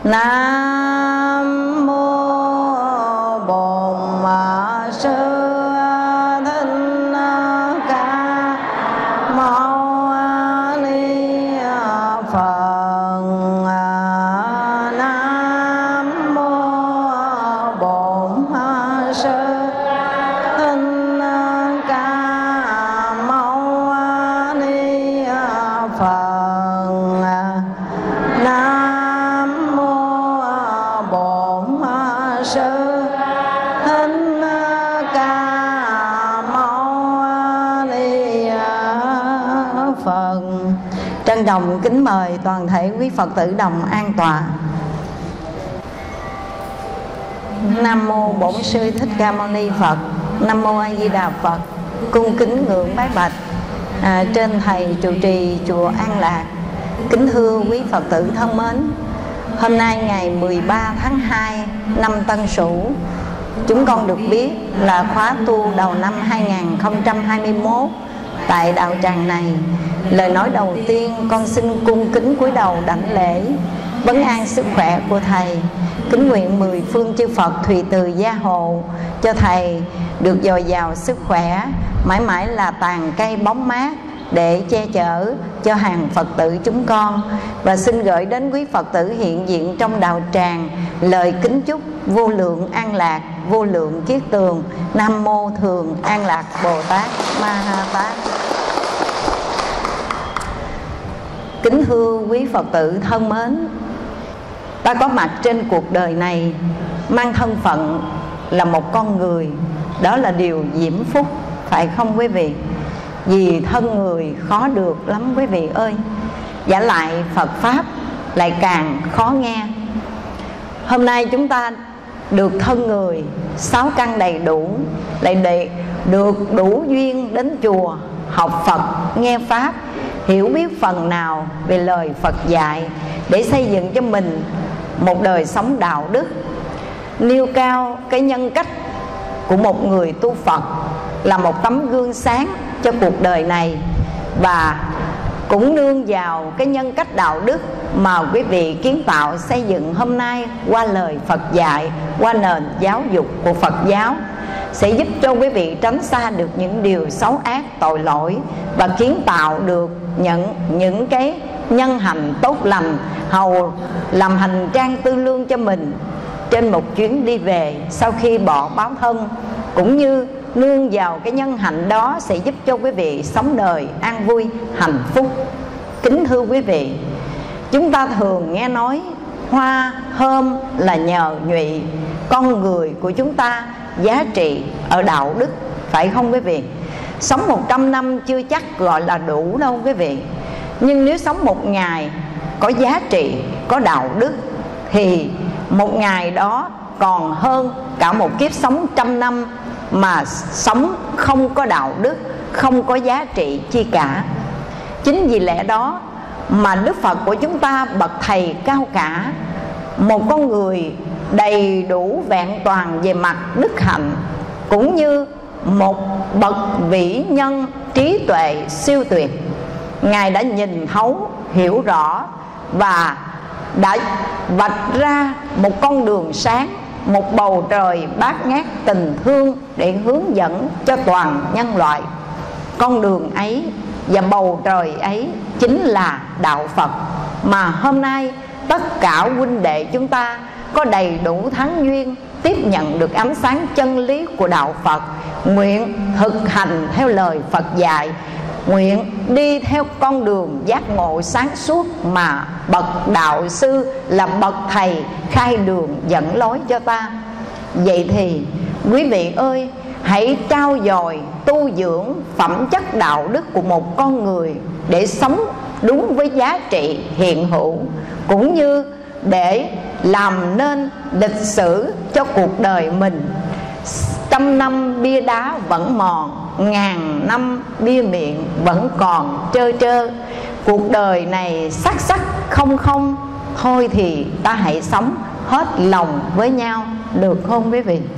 Nam mô Bổn Sư Thích Ca Mâu Ni Phật. Nam mô Bổn Sư Thích Ca Mâu Ni Phật. Nam mô Bổn Sư Thích Ca Mâu Ni Phật. Trân trọng kính mời toàn thể quý Phật tử đồng an tọa. Nam mô Bổn Sư Thích Ca Mâu Ni Phật. Nam mô A Di Đà Phật. Cung kính ngưỡng bái bạch trên thầy trụ trì chùa An Lạc. Kính thưa quý Phật tử thân mến, hôm nay ngày 13 tháng 2 năm Tân Sửu, chúng con được biết là khóa tu đầu năm 2021 tại đạo tràng này. Lời nói đầu tiên con xin cung kính cúi đầu đảnh lễ vấn an sức khỏe của thầy. Kính nguyện mười phương chư Phật thùy từ gia hộ cho thầy được dồi dào sức khỏe, mãi mãi là tàn cây bóng mát để che chở cho hàng Phật tử chúng con. Và xin gửi đến quý Phật tử hiện diện trong đạo tràng lời kính chúc vô lượng an lạc, vô lượng kiết tường. Nam mô Thường An Lạc Bồ Tát Ma Ha Tát. Kính thưa quý Phật tử thân mến, ta có mặt trên cuộc đời này mang thân phận là một con người, đó là điều diễm phúc, phải không quý vị? Vì thân người khó được lắm quý vị ơi. Giả lại Phật Pháp lại càng khó nghe. Hôm nay chúng ta được thân người, sáu căn đầy đủ, lại được đủ duyên đến chùa học Phật, nghe Pháp, hiểu biết phần nào về lời Phật dạy để xây dựng cho mình một đời sống đạo đức, nêu cao cái nhân cách của một người tu Phật, là một tấm gương sáng cho cuộc đời này. Và cũng nương vào cái nhân cách đạo đức mà quý vị kiến tạo xây dựng hôm nay qua lời Phật dạy, qua nền giáo dục của Phật giáo, sẽ giúp cho quý vị tránh xa được những điều xấu ác tội lỗi và kiến tạo được những cái nhân hành tốt lành, hầu làm hành trang tư lương cho mình trên một chuyến đi về sau khi bỏ báo thân. Cũng như nương vào cái nhân hạnh đó sẽ giúp cho quý vị sống đời an vui hạnh phúc. Kính thưa quý vị, chúng ta thường nghe nói hoa thơm là nhờ nhụy. Con người của chúng ta giá trị ở đạo đức, phải không quý vị? Sống 100 năm chưa chắc gọi là đủ đâu quý vị. Nhưng nếu sống một ngày có giá trị, có đạo đức, thì một ngày đó còn hơn cả một kiếp sống 100 năm mà sống không có đạo đức, không có giá trị chi cả. Chính vì lẽ đó mà Đức Phật của chúng ta bậc thầy cao cả, một con người đầy đủ vẹn toàn về mặt đức hạnh, cũng như một bậc vĩ nhân trí tuệ siêu tuyệt. Ngài đã nhìn thấu, hiểu rõ và đã vạch ra một con đường sáng, một bầu trời bát ngát tình thương để hướng dẫn cho toàn nhân loại. Con đường ấy và bầu trời ấy chính là đạo Phật, mà hôm nay tất cả huynh đệ chúng ta có đầy đủ thắng duyên tiếp nhận được ánh sáng chân lý của đạo Phật, nguyện thực hành theo lời Phật dạy, nguyện đi theo con đường giác ngộ sáng suốt mà bậc đạo sư là bậc thầy khai đường dẫn lối cho ta. Vậy thì quý vị ơi, hãy trau dồi tu dưỡng phẩm chất đạo đức của một con người để sống đúng với giá trị hiện hữu, cũng như để làm nên lịch sử cho cuộc đời mình. 100 năm bia đá vẫn mòn, ngàn năm bia miệng vẫn còn trơ trơ. Cuộc đời này sắc sắc không không, thôi thì ta hãy sống hết lòng với nhau, được không quý vị?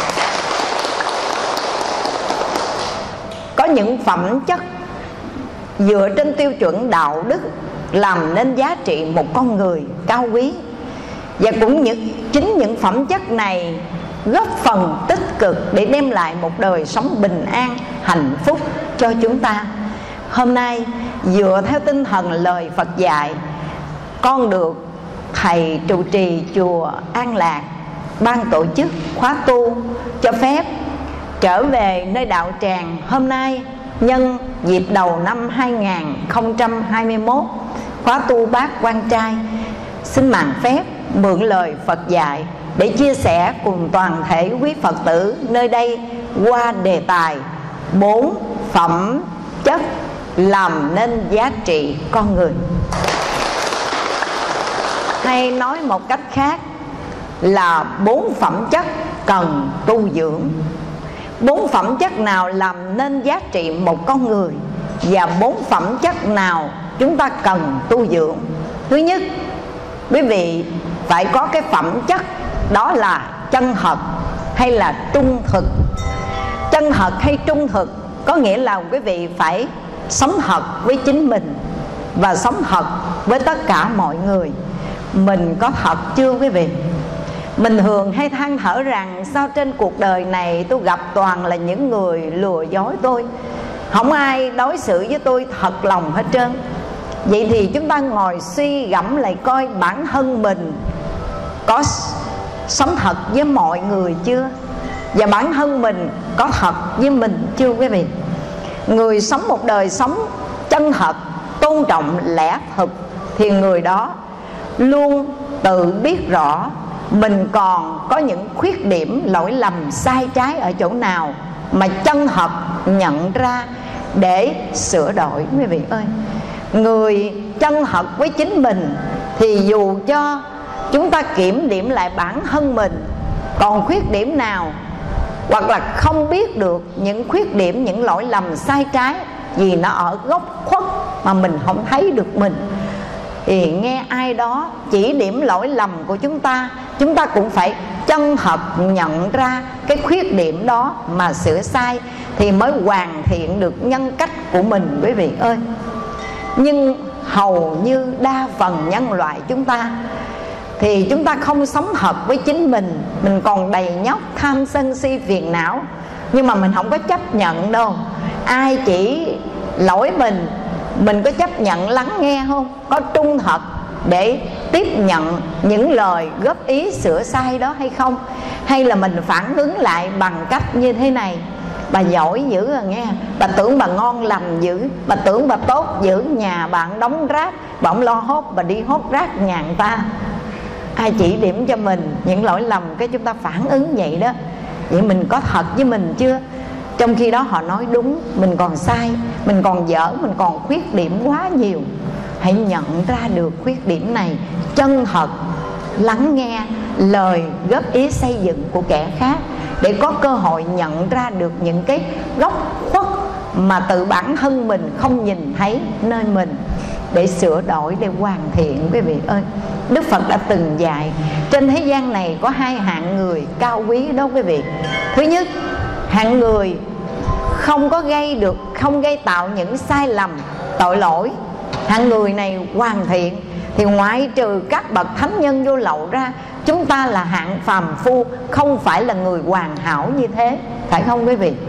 Có những phẩm chất dựa trên tiêu chuẩn đạo đức làm nên giá trị một con người cao quý. Và cũng chính những phẩm chất này góp phần tích cực để đem lại một đời sống bình an, hạnh phúc cho chúng ta. Hôm nay dựa theo tinh thần lời Phật dạy, con được thầy trụ trì chùa An Lạc ban tổ chức khóa tu cho phép trở về nơi đạo tràng hôm nay, nhân dịp đầu năm 2021, khóa tu Bát Quan Trai. Xin mạn phép mượn lời Phật dạy để chia sẻ cùng toàn thể quý Phật tử nơi đây qua đề tài 4 phẩm chất làm nên giá trị con người. Hay nói một cách khác là 4 phẩm chất cần tu dưỡng. 4 phẩm chất nào làm nên giá trị một con người, và 4 phẩm chất nào chúng ta cần tu dưỡng? Thứ nhất, quý vị phải có cái phẩm chất đó là chân thật hay là trung thực. Chân thật hay trung thực có nghĩa là quý vị phải sống thật với chính mình và sống thật với tất cả mọi người. Mình có thật chưa quý vị? Mình thường hay than thở rằng sao trên cuộc đời này tôi gặp toàn là những người lừa dối tôi, không ai đối xử với tôi thật lòng hết trơn. Vậy thì chúng ta ngồi suy gẫm lại coi bản thân mình có sống thật với mọi người chưa? Và bản thân mình có thật với mình chưa quý vị? Người sống một đời sống chân thật, tôn trọng lẽ thực, thì người đó luôn tự biết rõ mình còn có những khuyết điểm, lỗi lầm, sai trái ở chỗ nào, mà chân thật nhận ra để sửa đổi quý vị ơi. Người chân thật với chính mình thì dù cho chúng ta kiểm điểm lại bản thân mình còn khuyết điểm nào, hoặc là không biết được những khuyết điểm, những lỗi lầm sai trái vì nó ở góc khuất mà mình không thấy được mình, thì nghe ai đó chỉ điểm lỗi lầm của chúng ta cũng phải chân thật nhận ra cái khuyết điểm đó mà sửa sai, thì mới hoàn thiện được nhân cách của mình quý vị ơi. Nhưng hầu như đa phần nhân loại chúng ta thì chúng ta không sống thật với chính mình. Mình còn đầy nhóc tham sân si phiền não, nhưng mà mình không có chấp nhận đâu. Ai chỉ lỗi mình có chấp nhận lắng nghe không? Có trung thật để tiếp nhận những lời góp ý sửa sai đó hay không? Hay là mình phản ứng lại bằng cách như thế này: bà giỏi dữ à nghe, bà tưởng bà ngon lành dữ, bà tưởng bà tốt dữ, nhà bạn đóng rác, bà không lo hốt, bà đi hốt rác nhà người ta. Ai chỉ điểm cho mình những lỗi lầm, cái chúng ta phản ứng vậy đó. Vậy mình có thật với mình chưa? Trong khi đó họ nói đúng, mình còn sai, mình còn dở, mình còn khuyết điểm quá nhiều. Hãy nhận ra được khuyết điểm này, chân thật lắng nghe lời góp ý xây dựng của kẻ khác, để có cơ hội nhận ra được những cái góc khuất mà tự bản thân mình không nhìn thấy nơi mình, để sửa đổi, để hoàn thiện quý vị ơi. Đức Phật đã từng dạy trên thế gian này có 2 hạng người cao quý đó quý vị. Thứ nhất, hạng người không gây tạo những sai lầm, tội lỗi. Hạng người này hoàn thiện, thì ngoại trừ các bậc thánh nhân vô lậu ra, chúng ta là hạng phàm phu, không phải là người hoàn hảo như thế, phải không quý vị?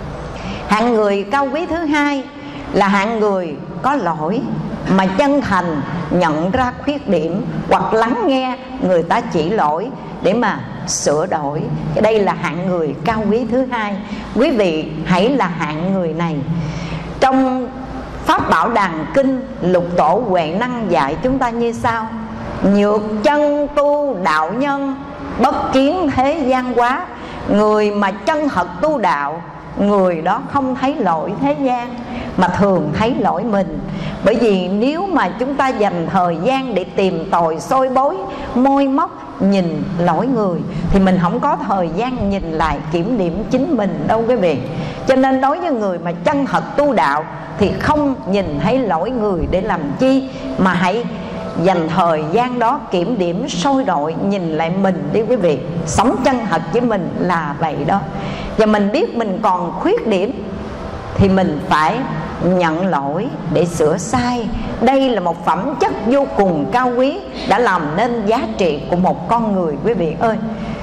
Hạng người cao quý thứ hai là hạng người có lỗi mà chân thành nhận ra khuyết điểm, hoặc lắng nghe người ta chỉ lỗi để mà sửa đổi. Đây là hạng người cao quý thứ hai. Quý vị hãy là hạng người này. Trong Pháp Bảo Đàn Kinh, Lục Tổ Huệ Năng dạy chúng ta như sau: nhược chân tu đạo nhân, bất kiến thế gian quá. Người mà chân thật tu đạo, người đó không thấy lỗi thế gian, mà thường thấy lỗi mình. Bởi vì nếu mà chúng ta dành thời gian để tìm tòi soi bối, môi móc nhìn lỗi người, thì mình không có thời gian nhìn lại kiểm điểm chính mình đâu quý vị. Cho nên đối với người mà chân thật tu đạo thì không nhìn thấy lỗi người để làm chi, mà hãy dành thời gian đó kiểm điểm soi đội, nhìn lại mình đi quý vị. Sống chân thật với mình là vậy đó. Và mình biết mình còn khuyết điểm thì mình phải nhận lỗi để sửa sai. Đây là một phẩm chất vô cùng cao quý, đã làm nên giá trị của một con người quý vị ơi.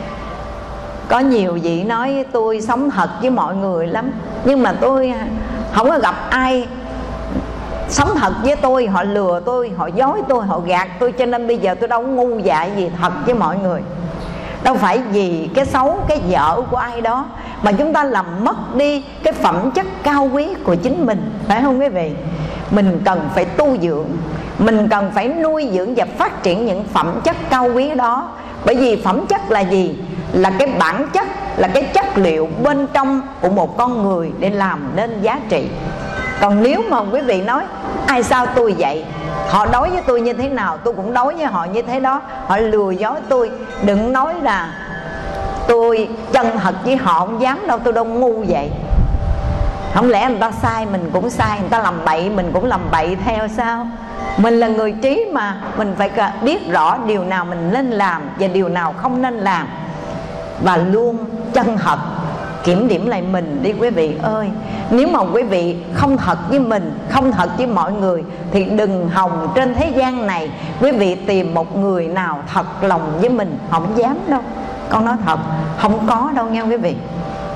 Có nhiều vị nói tôi sống thật với mọi người lắm, nhưng mà tôi không có gặp ai sống thật với tôi. Họ lừa tôi, họ dối tôi, họ gạt tôi, cho nên bây giờ tôi đâu có ngu dại gì thật với mọi người. Đâu phải vì cái xấu, cái dở của ai đó mà chúng ta làm mất đi cái phẩm chất cao quý của chính mình, phải không quý vị? Mình cần phải tu dưỡng, mình cần phải nuôi dưỡng và phát triển những phẩm chất cao quý đó. Bởi vì phẩm chất là gì? Là cái bản chất, là cái chất liệu bên trong của một con người để làm nên giá trị. Còn nếu mà quý vị nói ai sao tôi vậy, họ đối với tôi như thế nào tôi cũng đối với họ như thế đó, họ lừa dối tôi, đừng nói là tôi chân thật với họ, không dám đâu, tôi đâu ngu vậy. Không lẽ người ta sai mình cũng sai, người ta làm bậy mình cũng làm bậy theo sao? Mình là người trí mà, mình phải biết rõ điều nào mình nên làm và điều nào không nên làm, và luôn chân thật kiểm điểm lại mình đi quý vị ơi. Nếu mà quý vị không thật với mình, không thật với mọi người, thì đừng hòng trên thế gian này quý vị tìm một người nào thật lòng với mình. Không dám đâu, con nói thật, không có đâu nghe quý vị.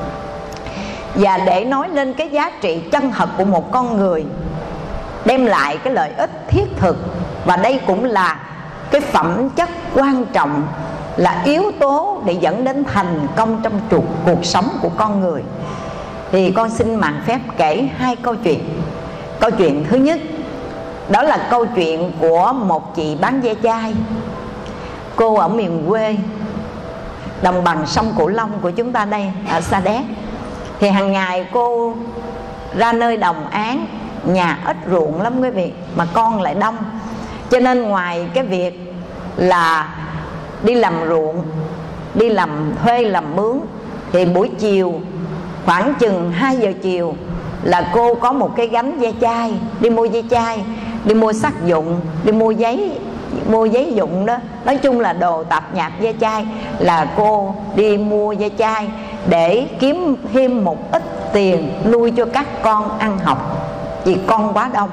Và để nói lên cái giá trị chân thật của một con người, đem lại cái lợi ích thiết thực, và đây cũng là cái phẩm chất quan trọng, là yếu tố để dẫn đến thành công trong cuộc sống của con người, thì con xin mạn phép kể hai câu chuyện. Câu chuyện thứ nhất, đó là câu chuyện của một chị bán ve chai. Cô ở miền quê, đồng bằng sông Cửu Long của chúng ta đây, ở Sa Đéc. Thì hàng ngày cô ra nơi đồng áng, nhà ít ruộng lắm quý vị, mà con lại đông, cho nên ngoài cái việc là đi làm ruộng, đi làm thuê làm mướn, thì buổi chiều khoảng chừng 2 giờ chiều là cô có một cái gánh ve chai, đi mua ve chai, đi mua sắt dụng, đi mua giấy dụng đó. Nói chung là đồ tạp nhạp ve chai, là cô đi mua ve chai để kiếm thêm một ít tiền nuôi cho các con ăn học, vì con quá đông.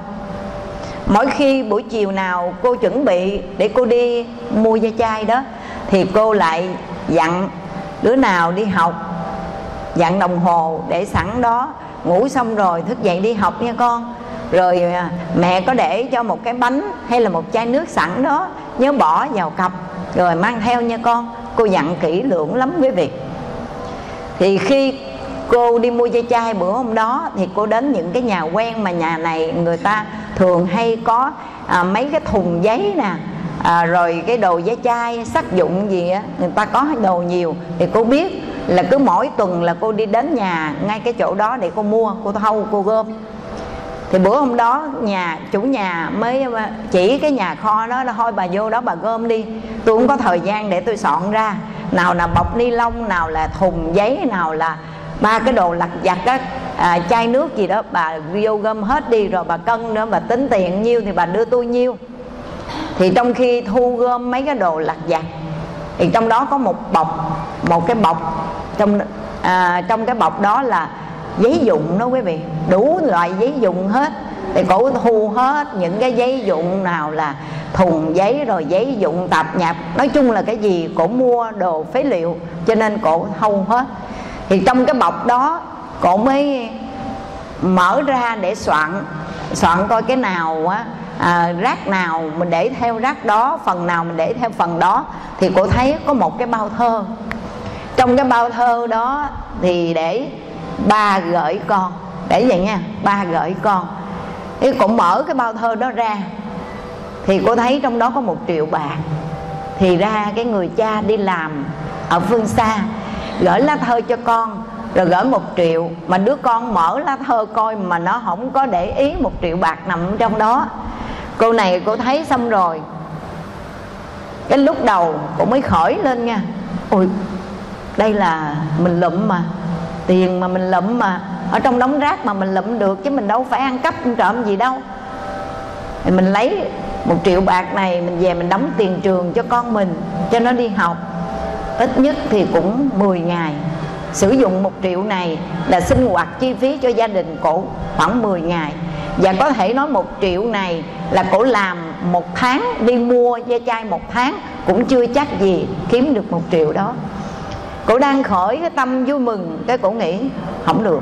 Mỗi khi buổi chiều nào cô chuẩn bị để cô đi mua ve chai đó, thì cô lại dặn đứa nào đi học, dặn đồng hồ để sẵn đó, ngủ xong rồi thức dậy đi học nha con. Rồi mẹ có để cho một cái bánh hay là một chai nước sẵn đó, nhớ bỏ vào cặp rồi mang theo nha con. Cô dặn kỹ lưỡng lắm quý vị. Thì khi cô đi mua ve chai bữa hôm đó, thì cô đến những cái nhà quen, mà nhà này người ta thường hay có mấy cái thùng giấy nè, rồi cái đồ ve chai, sắt dụng gì á, người ta có đồ nhiều. Thì cô biết là cứ mỗi tuần là cô đi đến nhà ngay cái chỗ đó để cô mua, cô thâu, cô gom. Thì bữa hôm đó chủ nhà mới chỉ cái nhà kho đó là thôi bà vô đó bà gom đi, tôi không có thời gian để tôi soạn ra, nào là bọc ni lông, nào là thùng giấy, nào là ba cái đồ lặt vặt á, chai nước gì đó, bà vô gom hết đi, rồi bà cân nữa, bà tính tiền nhiêu thì bà đưa tôi nhiêu. Thì trong khi thu gom mấy cái đồ lặt vặt, thì trong đó có một cái bọc, trong cái bọc đó là giấy dụng đó quý vị, đủ loại giấy dụng hết. Thì cổ thu hết những cái giấy dụng, nào là thùng giấy, rồi giấy dụng tạp nhạp, nói chung là cái gì cổ mua đồ phế liệu, cho nên cổ thâu hết. Thì trong cái bọc đó cổ mới mở ra để soạn coi cái nào á, rác nào mình để theo rác đó, phần nào mình để theo phần đó. Thì cô thấy có một cái bao thơ. Trong cái bao thơ đó thì để ba gửi con, để vậy nha, ba gửi con. Thì cô mở cái bao thơ đó ra, thì cô thấy trong đó có 1 triệu bạc. Thì ra cái người cha đi làm ở phương xa gửi lá thơ cho con, rồi gửi 1 triệu. Mà đứa con mở lá thơ coi mà nó không có để ý 1 triệu bạc nằm trong đó. Cô này cô thấy xong rồi, cái lúc đầu cô mới khởi lên nha, ôi đây là mình lụm mà, tiền mà mình lụm mà, ở trong đống rác mà mình lụm được, chứ mình đâu phải ăn cắp ăn trộm gì đâu. Thì mình lấy 1 triệu bạc này mình về mình đóng tiền trường cho con mình, cho nó đi học, ít nhất thì cũng 10 ngày. Sử dụng 1 triệu này là sinh hoạt chi phí cho gia đình cổ khoảng 10 ngày. Và có thể nói 1 triệu này là cổ làm 1 tháng, đi mua ve chai 1 tháng cũng chưa chắc gì kiếm được 1 triệu đó. Cổ đang khởi cái tâm vui mừng, cái cổ nghĩ không được.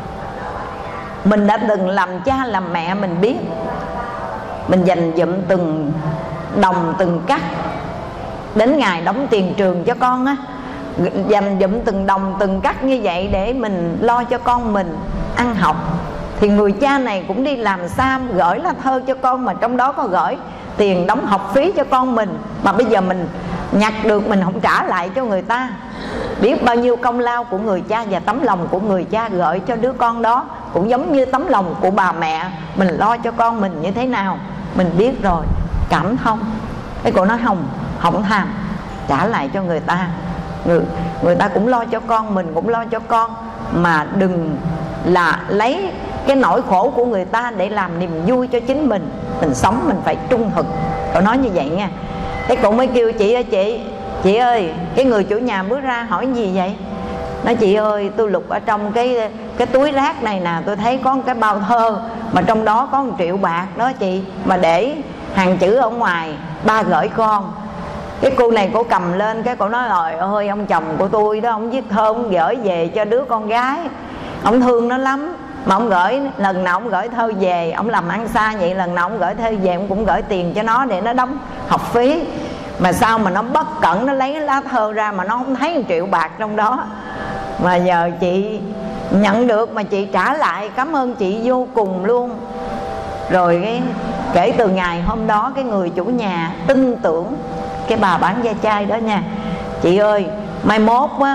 Mình đã từng làm cha làm mẹ, mình biết mình dành dụm từng đồng từng cắc, đến ngày đóng tiền trường cho con á, dành dụm từng đồng từng cắc như vậy để mình lo cho con mình ăn học. Thì người cha này cũng đi làm xăm gửi lá thơ cho con, mà trong đó có gửi tiền đóng học phí cho con mình, mà bây giờ mình nhặt được mình không trả lại cho người ta. Biết bao nhiêu công lao của người cha và tấm lòng của người cha gửi cho đứa con đó, cũng giống như tấm lòng của bà mẹ mình lo cho con mình như thế nào. Mình biết rồi, cảm thông. Cái cô nói không tham, trả lại cho người ta. Người ta cũng lo cho con, mình cũng lo cho con, mà đừng là lấy cái nỗi khổ của người ta để làm niềm vui cho chính mình. Mình sống mình phải trung thực. Cậu nói như vậy nha. Cái cậu mới kêu chị ơi, chị ơi, cái người chủ nhà bước ra hỏi gì vậy? Nói chị ơi, tôi lục ở trong cái túi rác này nè, tôi thấy có một cái bao thơ mà trong đó có 1 triệu bạc đó chị, mà để hàng chữ ở ngoài, ba gửi con. Cái cô này cô cầm lên, cái cô nói rồi ơi, ông chồng của tôi đó, ông viết thơ, ông gửi về cho đứa con gái, ông thương nó lắm. Mà ông gửi, lần nào ông gửi thơ về, ông làm ăn xa vậy, lần nào ông gửi thơ về ông cũng gửi tiền cho nó để nó đóng học phí. Mà sao mà nó bất cẩn, nó lấy lá thơ ra mà nó không thấy 1 triệu bạc trong đó. Mà giờ chị nhận được mà chị trả lại, cảm ơn chị vô cùng luôn. Rồi kể từ ngày hôm đó, cái người chủ nhà tin tưởng cái bà bán ve chai đó nha. Chị ơi, mai mốt á,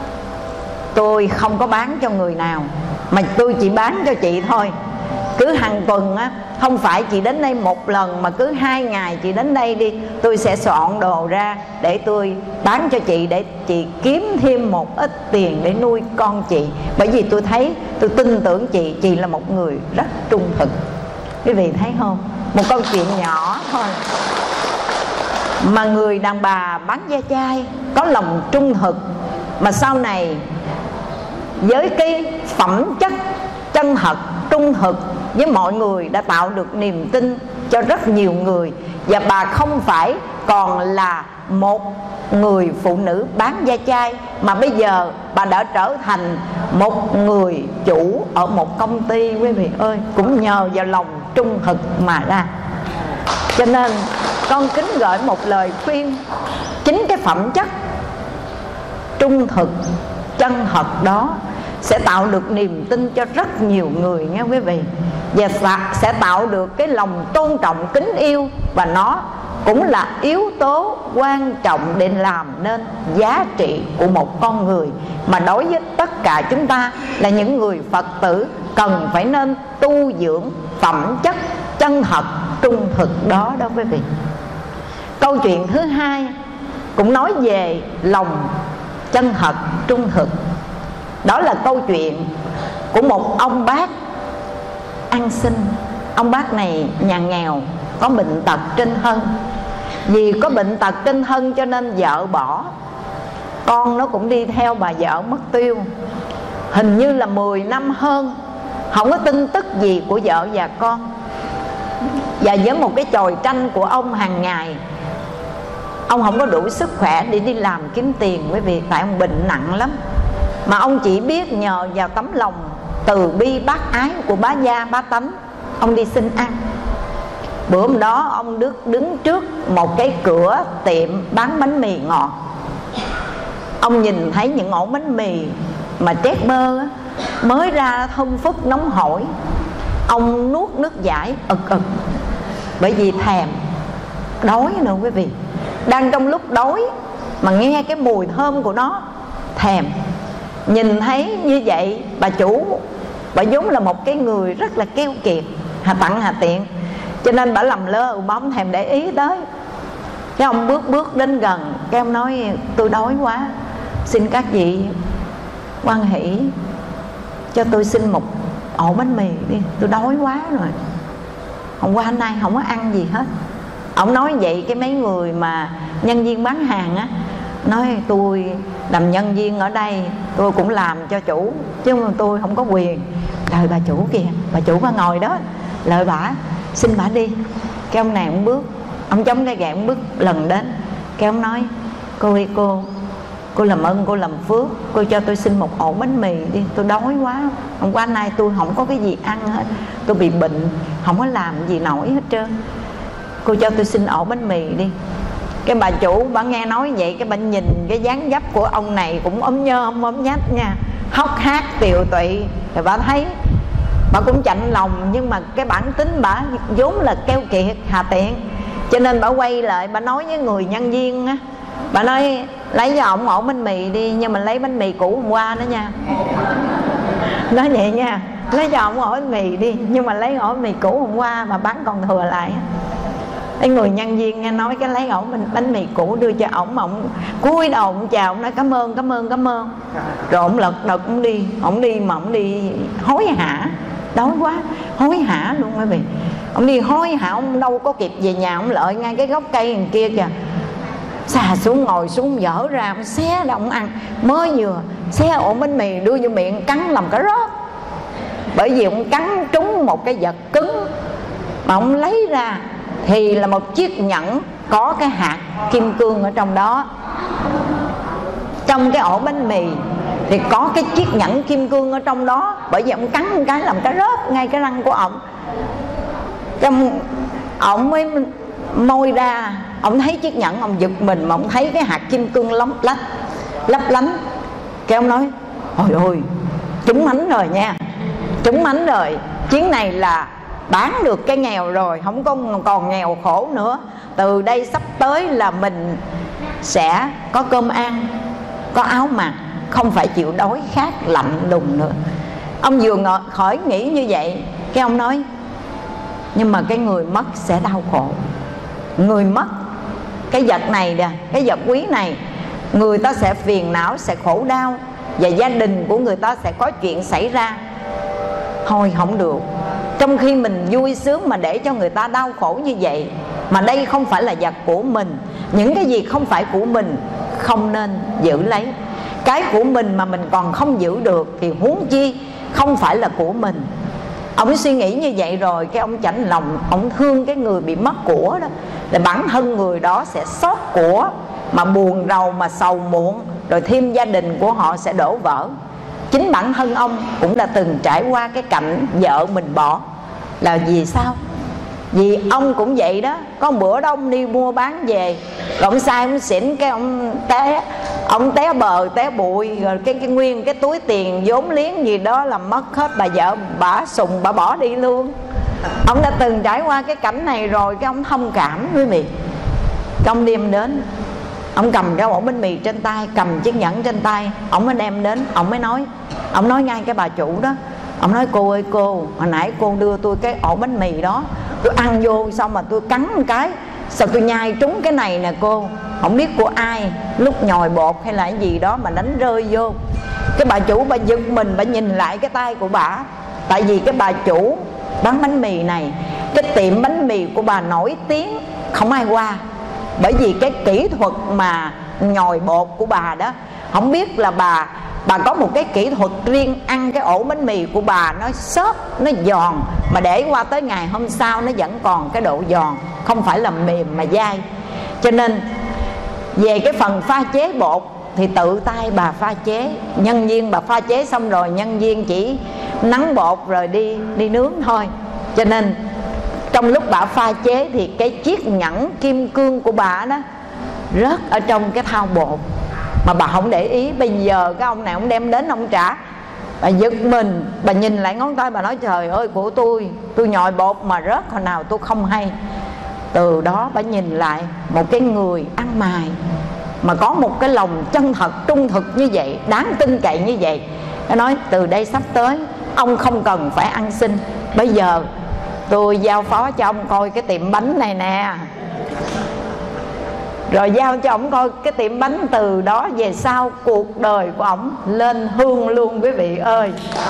tôi không có bán cho người nào, mà tôi chỉ bán cho chị thôi. Cứ hàng tuần á, không phải chị đến đây 1 lần, mà cứ 2 ngày chị đến đây đi, tôi sẽ soạn đồ ra để tôi bán cho chị, để chị kiếm thêm một ít tiền để nuôi con chị. Bởi vì tôi thấy, tôi tin tưởng chị là một người rất trung thực. Quý vị thấy không? Một câu chuyện nhỏ thôi mà người đàn bà bán ve chai có lòng trung thực, mà sau này với cái phẩm chất chân thật, trung thực với mọi người đã tạo được niềm tin cho rất nhiều người. Và bà không phải còn là một người phụ nữ bán ve chai, mà bây giờ bà đã trở thành một người chủ ở một công ty, quý vị ơi, cũng nhờ vào lòng trung thực mà ra. Cho nên con kính gửi một lời khuyên, chính cái phẩm chất trung thực, chân thật đó sẽ tạo được niềm tin cho rất nhiều người nghe quý vị. Và sẽ tạo được cái lòng tôn trọng, kính yêu. Và nó cũng là yếu tố quan trọng để làm nên giá trị của một con người, mà đối với tất cả chúng ta là những người Phật tử cần phải nên tu dưỡng phẩm chất chân thật, trung thực đó đó quý vị. Câu chuyện thứ hai cũng nói về lòng chân thật, trung thực. Đó là câu chuyện của một ông bác ăn xin. Ông bác này nhà nghèo, có bệnh tật trên thân. Vì có bệnh tật trên thân cho nên vợ bỏ, con nó cũng đi theo bà vợ mất tiêu. Hình như là 10 năm hơn, không có tin tức gì của vợ và con. Và với một cái chòi tranh của ông hàng ngày, ông không có đủ sức khỏe để đi làm kiếm tiền, quý vị, tại ông bệnh nặng lắm. Mà ông chỉ biết nhờ vào tấm lòng từ bi bác ái của bá gia bá tánh, ông đi xin ăn. Bữa hôm đó ông đứng trước một cái cửa tiệm bán bánh mì ngọt. Ông nhìn thấy những ổ bánh mì mà trét bơ á, mới ra thơm phức nóng hổi. Ông nuốt nước dãi ực ực, bởi vì thèm, đói nữa quý vị. Đang trong lúc đói mà nghe cái mùi thơm của nó, thèm. Nhìn thấy như vậy, bà chủ, bà vốn là một cái người rất là keo kiệt, hà tặng hà tiện, cho nên bà làm lơ, bà không thèm để ý tới. Cái ông bước đến gần, cái ông nói tôi đói quá, xin các vị hoan hỷ cho tôi xin một ổ bánh mì đi, tôi đói quá rồi, hôm qua nay không có ăn gì hết. Ông nói vậy, cái mấy người mà nhân viên bán hàng á nói tôi làm nhân viên ở đây, tôi cũng làm cho chủ chứ tôi không có quyền. Trời, bà chủ kìa, bà chủ bà ngồi đó, lợi bả, xin bả đi. Cái ông này ông bước, ông chống cái gậy ông bước lần đến. Cái ông nói: cô ơi cô làm ơn, cô làm phước, cô cho tôi xin một ổ bánh mì đi, tôi đói quá. Hôm qua nay tôi không có cái gì ăn hết, tôi bị bệnh, không có làm gì nổi hết trơn, cô cho tôi xin ổ bánh mì đi. Cái bà chủ bà nghe nói vậy, cái bà nhìn cái dáng dấp của ông này cũng ốm nhôm ốm nhách nha, hốc hác tiều tụy, thì bà thấy bà cũng chạnh lòng, nhưng mà cái bản tính bà vốn là keo kiệt hà tiện, cho nên bà quay lại bà nói với người nhân viên á, bà nói lấy cho ổng ổ bánh mì đi, nhưng mà lấy bánh mì cũ hôm qua đó nha. Nói vậy nha, lấy cho ổng ổ bánh mì đi, nhưng mà lấy ổ bánh mì cũ hôm qua mà bán còn thừa lại. Cái người nhân viên nghe nói cái lấy ổ bánh mì cũ đưa cho ổng cúi đầu ổng chào, ổng nói cảm ơn. Rồi ổng lật đật ổng đi mà ổng đi hối hả, đói quá hối hả luôn quý vị. Ổng đi hối hả, ổng đâu có kịp về nhà, ổng lợi ngay cái gốc cây đằng kia kìa, xà xuống ngồi xuống dở ra, ổng xé ra ổng ăn. Mới vừa xé ổ bánh mì đưa vô miệng cắn làm cả rớt, bởi vì ổng cắn trúng một cái vật cứng, mà ổng lấy ra thì là một chiếc nhẫn có cái hạt kim cương ở trong đó. Trong cái ổ bánh mì thì có cái chiếc nhẫn kim cương ở trong đó, bởi vì ông cắn một cái làm cái rớt ngay cái răng của ông. Ông mới môi ra, ông thấy chiếc nhẫn, ông giật mình mà ông thấy cái hạt kim cương lấp lánh. Cái ông nói: ôi ôi, trúng mánh rồi nha, trúng mánh rồi, chuyến này là bán được cái nghèo rồi, không còn nghèo khổ nữa. Từ đây sắp tới là mình sẽ có cơm ăn, có áo mặc, không phải chịu đói khát lạnh đùng nữa. Ông vừa khỏi nghĩ như vậy, cái ông nói: nhưng mà cái người mất sẽ đau khổ. Người mất cái vật này nè, cái vật quý này, người ta sẽ phiền não, sẽ khổ đau, và gia đình của người ta sẽ có chuyện xảy ra. Thôi không được, trong khi mình vui sướng mà để cho người ta đau khổ như vậy. Mà đây không phải là vật của mình, những cái gì không phải của mình không nên giữ lấy. Cái của mình mà mình còn không giữ được thì huống chi không phải là của mình. Ông suy nghĩ như vậy rồi, cái ông chạnh lòng, ông thương cái người bị mất của đó, là bản thân người đó sẽ xót của, mà buồn rầu, mà sầu muộn, rồi thêm gia đình của họ sẽ đổ vỡ. Chính bản thân ông cũng đã từng trải qua cái cảnh vợ mình bỏ. Là vì sao? Vì ông cũng vậy đó. Có một bữa đó ông đi mua bán về, rồi ông sai ông xỉn, cái ông té bờ té bụi, rồi cái nguyên cái túi tiền vốn liếng gì đó là mất hết. Bà vợ bả sùng, bà bỏ đi luôn. Ông đã từng trải qua cái cảnh này rồi, cái ông thông cảm quý vị. Cái ông đem đến, ông cầm cái ổ bánh mì trên tay, cầm chiếc nhẫn trên tay, ông mới đem đến, ông mới nói, ông nói ngay cái bà chủ đó, ông nói: cô ơi cô, hồi nãy cô đưa tôi cái ổ bánh mì đó, tôi ăn vô xong mà tôi cắn một cái, sao tôi nhai trúng cái này nè cô, không biết của ai, lúc nhồi bột hay là cái gì đó mà đánh rơi vô. Cái bà chủ bà giật mình, bà nhìn lại cái tay của bà. Tại vì cái bà chủ bán bánh mì này, cái tiệm bánh mì của bà nổi tiếng không ai qua, bởi vì cái kỹ thuật mà nhồi bột của bà đó, không biết là bà có một cái kỹ thuật riêng, ăn cái ổ bánh mì của bà nó xốp, nó giòn, mà để qua tới ngày hôm sau nó vẫn còn cái độ giòn, không phải là mềm mà dai. Cho nên về cái phần pha chế bột thì tự tay bà pha chế, nhân viên bà pha chế xong rồi nhân viên chỉ nắng bột rồi đi nướng thôi. Cho nên trong lúc bà pha chế thì cái chiếc nhẫn kim cương của bà đó rớt ở trong cái thau bột, mà bà không để ý. Bây giờ cái ông này ông đem đến ông trả, bà giật mình, bà nhìn lại ngón tay, bà nói: trời ơi của tôi nhồi bột mà rớt hồi nào tôi không hay. Từ đó bà nhìn lại một cái người ăn mày mà có một cái lòng chân thật, trung thực như vậy, đáng tin cậy như vậy. Bà nói: từ đây sắp tới ông không cần phải ăn xin, bây giờ tôi giao phó cho ông coi cái tiệm bánh này nè. Rồi giao cho ổng coi cái tiệm bánh. Từ đó về sau cuộc đời của ổng lên hương luôn quý vị ơi.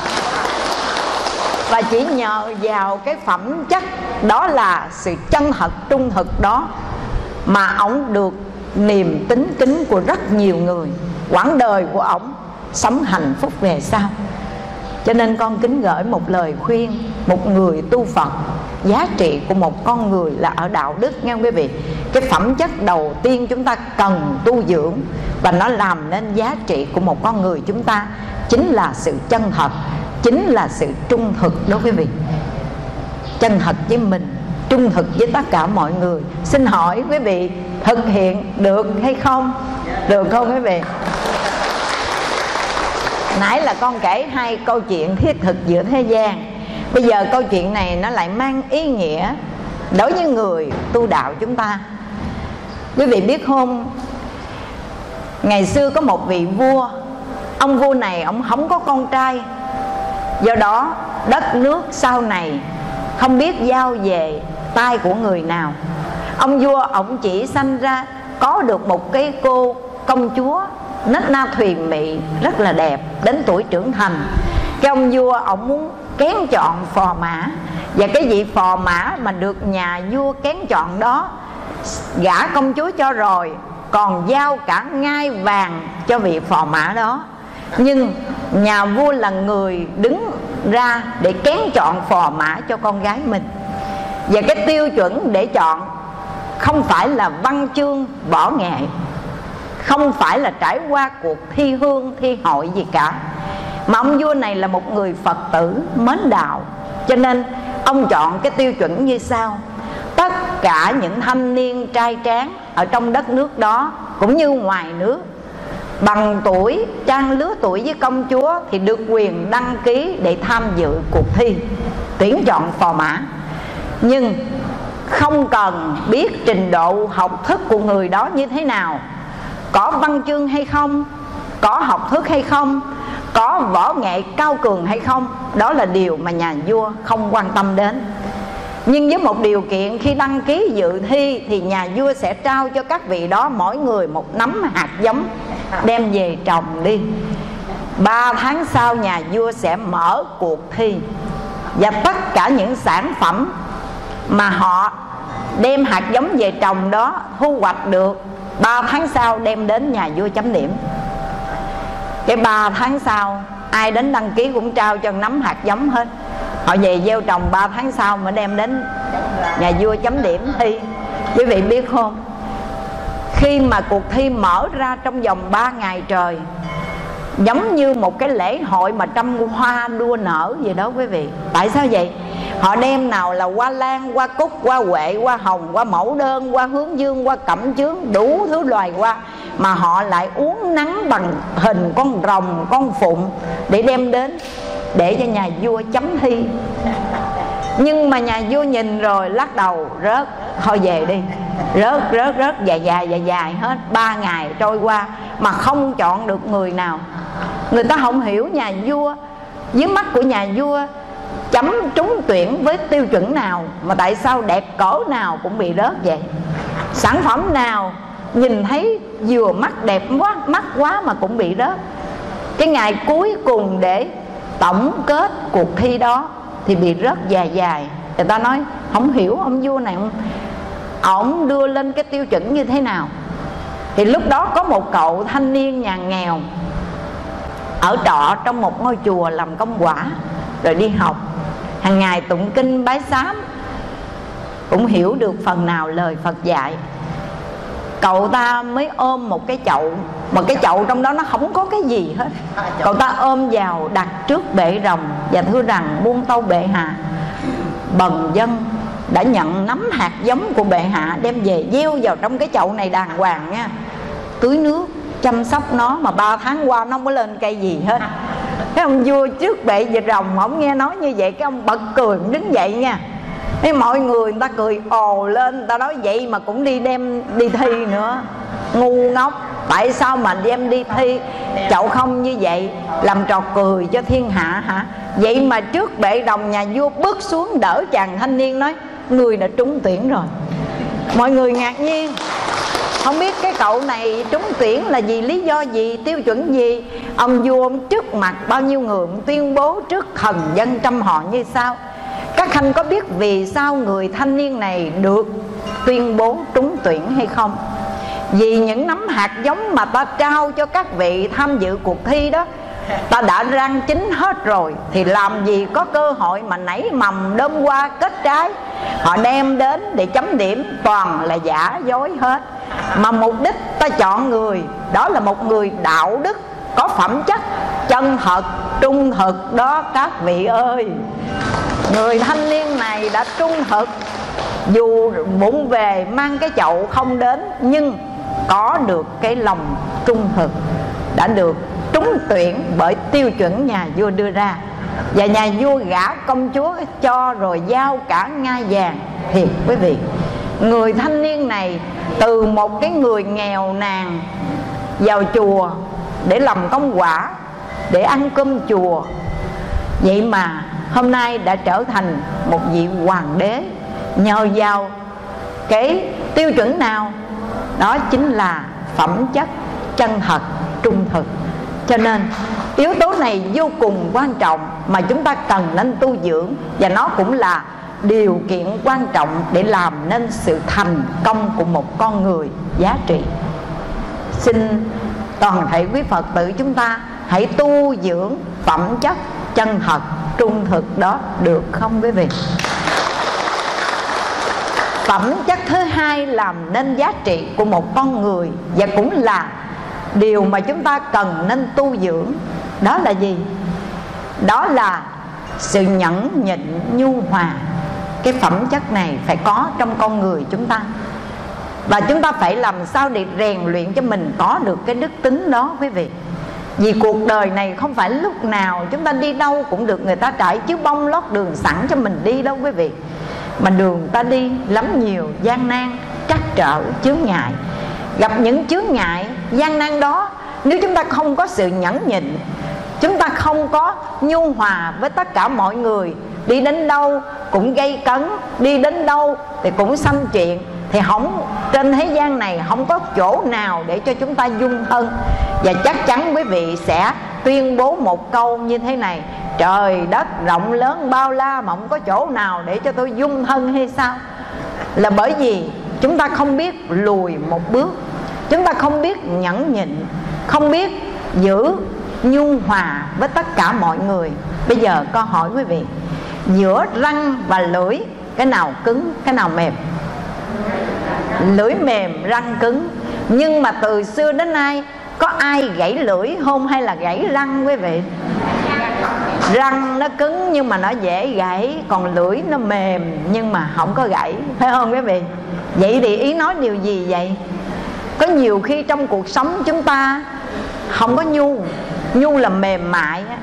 Và chỉ nhờ vào cái phẩm chất đó là sự chân thật trung thực đó mà ổng được niềm tín kính của rất nhiều người. Quãng đời của ổng sống hạnh phúc về sau. Cho nên con kính gửi một lời khuyên một người tu Phật: giá trị của một con người là ở đạo đức nghe quý vị. Cái phẩm chất đầu tiên chúng ta cần tu dưỡng và nó làm nên giá trị của một con người chúng ta chính là sự chân thật, chính là sự trung thực đó quý vị. Chân thật với mình, trung thực với tất cả mọi người. Xin hỏi quý vị thực hiện được hay không? Được không quý vị? Nãy là con kể hai câu chuyện thiết thực giữa thế gian. Bây giờ câu chuyện này nó lại mang ý nghĩa đối với người tu đạo chúng ta. Quý vị biết không, ngày xưa có một vị vua. Ông vua này ông không có con trai, do đó đất nước sau này không biết giao về tay của người nào. Ông vua ông chỉ sanh ra có được một cái cô công chúa nết na thùy mị rất là đẹp, đến tuổi trưởng thành. Cái ông vua ông muốn kén chọn phò mã, và cái vị phò mã mà được nhà vua kén chọn đó gả công chúa cho rồi, còn giao cả ngai vàng cho vị phò mã đó. Nhưng nhà vua là người đứng ra để kén chọn phò mã cho con gái mình, và cái tiêu chuẩn để chọn không phải là văn chương võ nghệ, không phải là trải qua cuộc thi hương thi hội gì cả, mà ông vua này là một người Phật tử mến đạo. Cho nên ông chọn cái tiêu chuẩn như sau: tất cả những thanh niên trai tráng ở trong đất nước đó cũng như ngoài nước, bằng tuổi, trang lứa tuổi với công chúa thì được quyền đăng ký để tham dự cuộc thi tuyển chọn phò mã. Nhưng không cần biết trình độ học thức của người đó như thế nào, có văn chương hay không, có học thức hay không, có võ nghệ cao cường hay không, đó là điều mà nhà vua không quan tâm đến. Nhưng với một điều kiện, khi đăng ký dự thi thì nhà vua sẽ trao cho các vị đó mỗi người một nắm hạt giống đem về trồng đi. 3 tháng sau nhà vua sẽ mở cuộc thi, và tất cả những sản phẩm mà họ đem hạt giống về trồng đó thu hoạch được 3 tháng sau đem đến nhà vua chấm điểm. Cái 3 tháng sau ai đến đăng ký cũng trao cho nắm hạt giống hết. Họ về gieo trồng 3 tháng sau mới đem đến nhà vua chấm điểm thi. Quý vị biết không, khi mà cuộc thi mở ra trong vòng 3 ngày trời, giống như một cái lễ hội mà trăm hoa đua nở vậy đó quý vị. Tại sao vậy? Họ đem nào là hoa lan, hoa cúc, hoa huệ, hoa hồng, hoa mẫu đơn, hoa hướng dương, hoa cẩm chướng, đủ thứ loài hoa, mà họ lại uốn nắn bằng hình con rồng, con phụng để đem đến để cho nhà vua chấm thi. Nhưng mà nhà vua nhìn rồi lắc đầu rớt, thôi về đi. Rớt dài hết. 3 ngày trôi qua mà không chọn được người nào. Người ta không hiểu nhà vua, dưới mắt của nhà vua chấm trúng tuyển với tiêu chuẩn nào, mà tại sao đẹp cỡ nào cũng bị rớt vậy? Sản phẩm nào nhìn thấy vừa mắt đẹp quá, mắt quá mà cũng bị rớt. Cái ngày cuối cùng để tổng kết cuộc thi đó thì bị rớt dài. Người ta nói không hiểu ông vua này ổng đưa lên cái tiêu chuẩn như thế nào. Thì lúc đó có một cậu thanh niên nhà nghèo ở trọ trong một ngôi chùa làm công quả, rồi đi học hàng ngày tụng kinh bái sám, cũng hiểu được phần nào lời Phật dạy. Cậu ta mới ôm một cái chậu, mà cái chậu trong đó nó không có cái gì hết. Cậu ta ôm vào đặt trước bệ rồng và thưa rằng: muôn tâu bệ hạ, bần dân đã nhận nắm hạt giống của bệ hạ đem về gieo vào trong cái chậu này đàng hoàng nha, tưới nước chăm sóc nó, mà 3 tháng qua nó không có lên cây gì hết. Cái ông vua trước bệ rồng, ông nghe nói như vậy, cái ông bật cười, ông đứng dậy nha. Thế mọi người ta cười ồ lên, người ta nói vậy mà cũng đem đi thi nữa, ngu ngốc. Tại sao mà đem đi thi chậu không như vậy, làm trò cười cho thiên hạ hả? Vậy mà trước bệ rồng nhà vua bước xuống đỡ chàng thanh niên, nói: người đã trúng tuyển rồi. Mọi người ngạc nhiên, không biết cái cậu này trúng tuyển là vì lý do gì, tiêu chuẩn gì. Ông vua ông trước mặt bao nhiêu người ông tuyên bố trước thần dân trăm họ như sau. Các khanh có biết vì sao người thanh niên này được tuyên bố trúng tuyển hay không? Vì những nắm hạt giống mà ta trao cho các vị tham dự cuộc thi đó, ta đã rang chín hết rồi, thì làm gì có cơ hội mà nảy mầm đơm hoa kết trái. họ đem đến để chấm điểm toàn là giả dối hết. Mà mục đích ta chọn người đó là một người đạo đức, có phẩm chất, chân thật, trung thực đó các vị ơi. Người thanh niên này đã trung thực, dù bụng về mang cái chậu không đến, nhưng có được cái lòng trung thực, đã được trúng tuyển bởi tiêu chuẩn nhà vua đưa ra. Và nhà vua gả công chúa cho rồi giao cả ngai vàng. Thiệt quý vị, người thanh niên này từ một cái người nghèo nàn vào chùa để làm công quả, để ăn cơm chùa, vậy mà hôm nay đã trở thành một vị hoàng đế. Nhờ vào cái tiêu chuẩn nào? Đó chính là phẩm chất, chân thật, trung thực. Cho nên yếu tố này vô cùng quan trọng mà chúng ta cần nên tu dưỡng. Và nó cũng là điều kiện quan trọng để làm nên sự thành công của một con người giá trị. Xin toàn thể quý Phật tử chúng ta hãy tu dưỡng phẩm chất, chân thật, trung thực đó, được không quý vị? Phẩm chất thứ hai làm nên giá trị của một con người, và cũng là điều mà chúng ta cần nên tu dưỡng, đó là gì? Đó là sự nhẫn nhịn, nhu hòa. Cái phẩm chất này phải có trong con người chúng ta. Và chúng ta phải làm sao để rèn luyện cho mình có được cái đức tính đó quý vị. Vì cuộc đời này không phải lúc nào chúng ta đi đâu cũng được người ta trải chiếu bông lót đường sẵn cho mình đi đâu quý vị. Mà đường ta đi lắm nhiều gian nan, trắc trở, chướng ngại. Gặp những chướng ngại, gian nan đó, nếu chúng ta không có sự nhẫn nhịn, chúng ta không có nhu hòa với tất cả mọi người, đi đến đâu cũng gây cấn, đi đến đâu thì cũng xăm chuyện, thì không, trên thế gian này không có chỗ nào để cho chúng ta dung thân. Và chắc chắn quý vị sẽ tuyên bố một câu như thế này: trời đất rộng lớn bao la mà không có chỗ nào để cho tôi dung thân hay sao? Là bởi vì chúng ta không biết lùi một bước, chúng ta không biết nhẫn nhịn, không biết giữ nhu hòa với tất cả mọi người. Bây giờ câu hỏi quý vị, giữa răng và lưỡi, cái nào cứng, cái nào mềm? Lưỡi mềm, răng cứng. Nhưng mà từ xưa đến nay có ai gãy lưỡi không hay là gãy răng quý vị? Răng nó cứng nhưng mà nó dễ gãy, còn lưỡi nó mềm nhưng mà không có gãy, phải không quý vị? Vậy thì ý nói điều gì vậy? Có nhiều khi trong cuộc sống chúng ta không có nhu. Nhu là mềm mại á,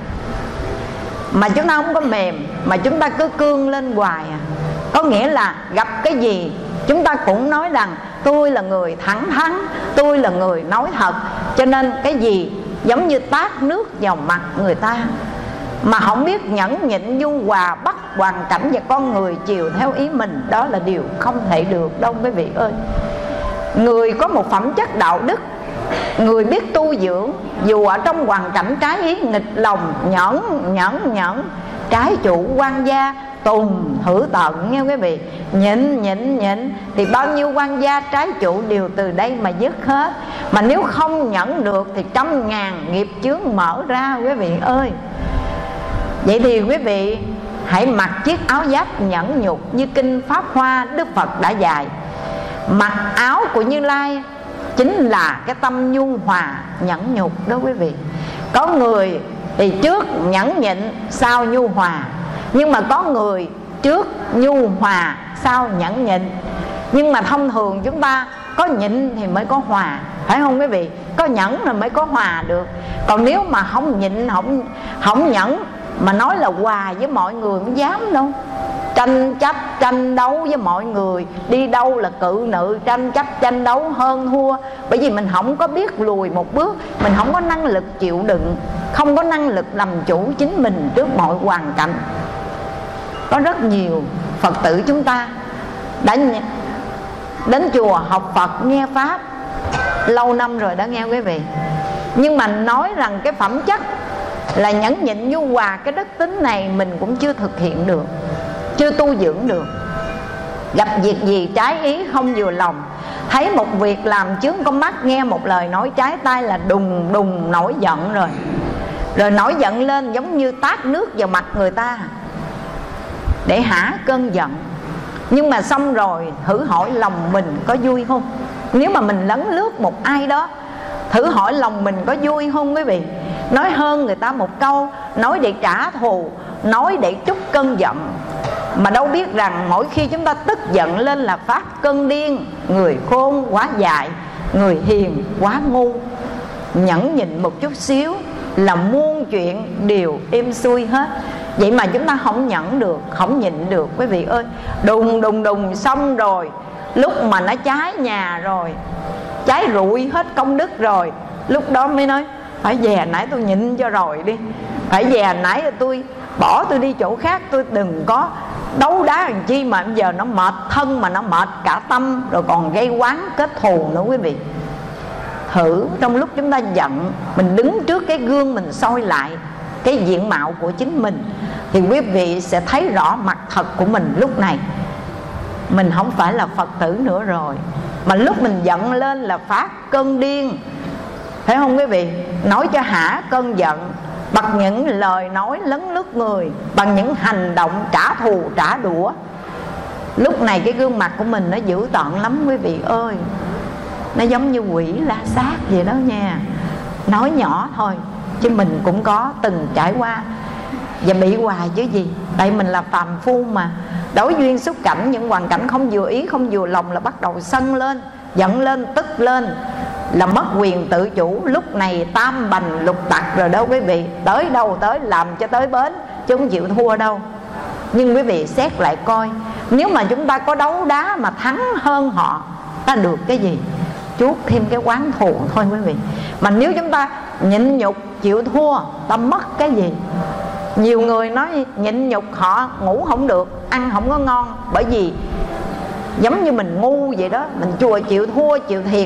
mà chúng ta không có mềm, mà chúng ta cứ cương lên hoài à. Có nghĩa là gặp cái gì chúng ta cũng nói rằng tôi là người thẳng thắn, tôi là người nói thật. Cho nên cái gì giống như tát nước vào mặt người ta, mà không biết nhẫn nhịn nhu hòa, bắt hoàn cảnh và con người chiều theo ý mình, đó là điều không thể được đâu quý vị ơi. Người có một phẩm chất đạo đức, người biết tu dưỡng, dù ở trong hoàn cảnh trái ý nghịch lòng, nhẫn, trái chủ quan gia, tùng thử tận nghe quý vị. Nhịn thì bao nhiêu quan gia trái chủ đều từ đây mà dứt hết. Mà nếu không nhẫn được thì trăm ngàn nghiệp chướng mở ra quý vị ơi. Vậy thì quý vị hãy mặc chiếc áo giáp nhẫn nhục như kinh Pháp Hoa Đức Phật đã dạy. Mặc áo của Như Lai chính là cái tâm nhu hòa nhẫn nhục đó quý vị. Có người thì trước nhẫn nhịn sau nhu hòa, nhưng mà có người trước nhu hòa sau nhẫn nhịn. Nhưng mà thông thường chúng ta có nhịn thì mới có hòa, phải không quý vị? Có nhẫn rồi mới có hòa được. Còn nếu mà không nhịn, không nhẫn mà nói là hòa với mọi người không dám đâu. Tranh chấp, tranh đấu với mọi người, đi đâu là cự nữ, tranh chấp, tranh đấu hơn thua. Bởi vì mình không có biết lùi một bước, mình không có năng lực chịu đựng, không có năng lực làm chủ chính mình trước mọi hoàn cảnh. Có rất nhiều Phật tử chúng ta đã đến chùa học Phật, nghe Pháp lâu năm rồi đó nghe quý vị. Nhưng mà nói rằng cái phẩm chất là nhẫn nhịn nhu hòa, cái đức tính này mình cũng chưa thực hiện được, chưa tu dưỡng được. Gặp việc gì trái ý không vừa lòng, thấy một việc làm chướng con mắt, nghe một lời nói trái tai là đùng đùng nổi giận rồi. Rồi nổi giận lên giống như tát nước vào mặt người ta để hả cơn giận. Nhưng mà xong rồi thử hỏi lòng mình có vui không? Nếu mà mình lấn lướt một ai đó, thử hỏi lòng mình có vui không quý vị? Nói hơn người ta một câu, nói để trả thù, nói để trút cơn giận, mà đâu biết rằng mỗi khi chúng ta tức giận lên là phát cơn điên. Người khôn quá dại, người hiền quá ngu. Nhẫn nhịn một chút xíu là muôn chuyện đều êm xuôi hết. Vậy mà chúng ta không nhẫn được, không nhịn được quý vị ơi. Đùng đùng đùng xong rồi, lúc mà nó cháy nhà rồi, cháy rụi hết công đức rồi, lúc đó mới nói phải về nãy tôi nhịn cho rồi đi, phải về nãy tôi bỏ tôi đi chỗ khác, tôi đừng có đấu đá làm chi mà bây giờ nó mệt thân mà nó mệt cả tâm, rồi còn gây oán kết thù nữa quý vị. Thử trong lúc chúng ta giận, mình đứng trước cái gương mình soi lại cái diện mạo của chính mình, thì quý vị sẽ thấy rõ mặt thật của mình lúc này. Mình không phải là Phật tử nữa rồi, mà lúc mình giận lên là phát cơn điên, phải không quý vị? Nói cho hả cơn giận bằng những lời nói lấn lướt người, bằng những hành động trả thù trả đũa. Lúc này cái gương mặt của mình nó dữ tợn lắm quý vị ơi. Nó giống như quỷ la sát vậy đó nha. Nói nhỏ thôi chứ mình cũng có từng trải qua và bị hoài chứ gì. Tại mình là phàm phu mà, đối duyên xúc cảnh, những hoàn cảnh không vừa ý, không vừa lòng là bắt đầu sân lên, giận lên, tức lên, là mất quyền tự chủ. Lúc này tam bành lục tặc rồi đó quý vị. Tới đâu tới, làm cho tới bến, chứ không chịu thua đâu. Nhưng quý vị xét lại coi, nếu mà chúng ta có đấu đá mà thắng hơn họ, ta được cái gì? Chuốt thêm cái oán thù thôi quý vị. Mà nếu chúng ta nhịn nhục chịu thua, ta mất cái gì? Nhiều người nói nhịn nhục họ ngủ không được, ăn không có ngon, bởi vì giống như mình ngu vậy đó. Mình chịu thua chịu thiệt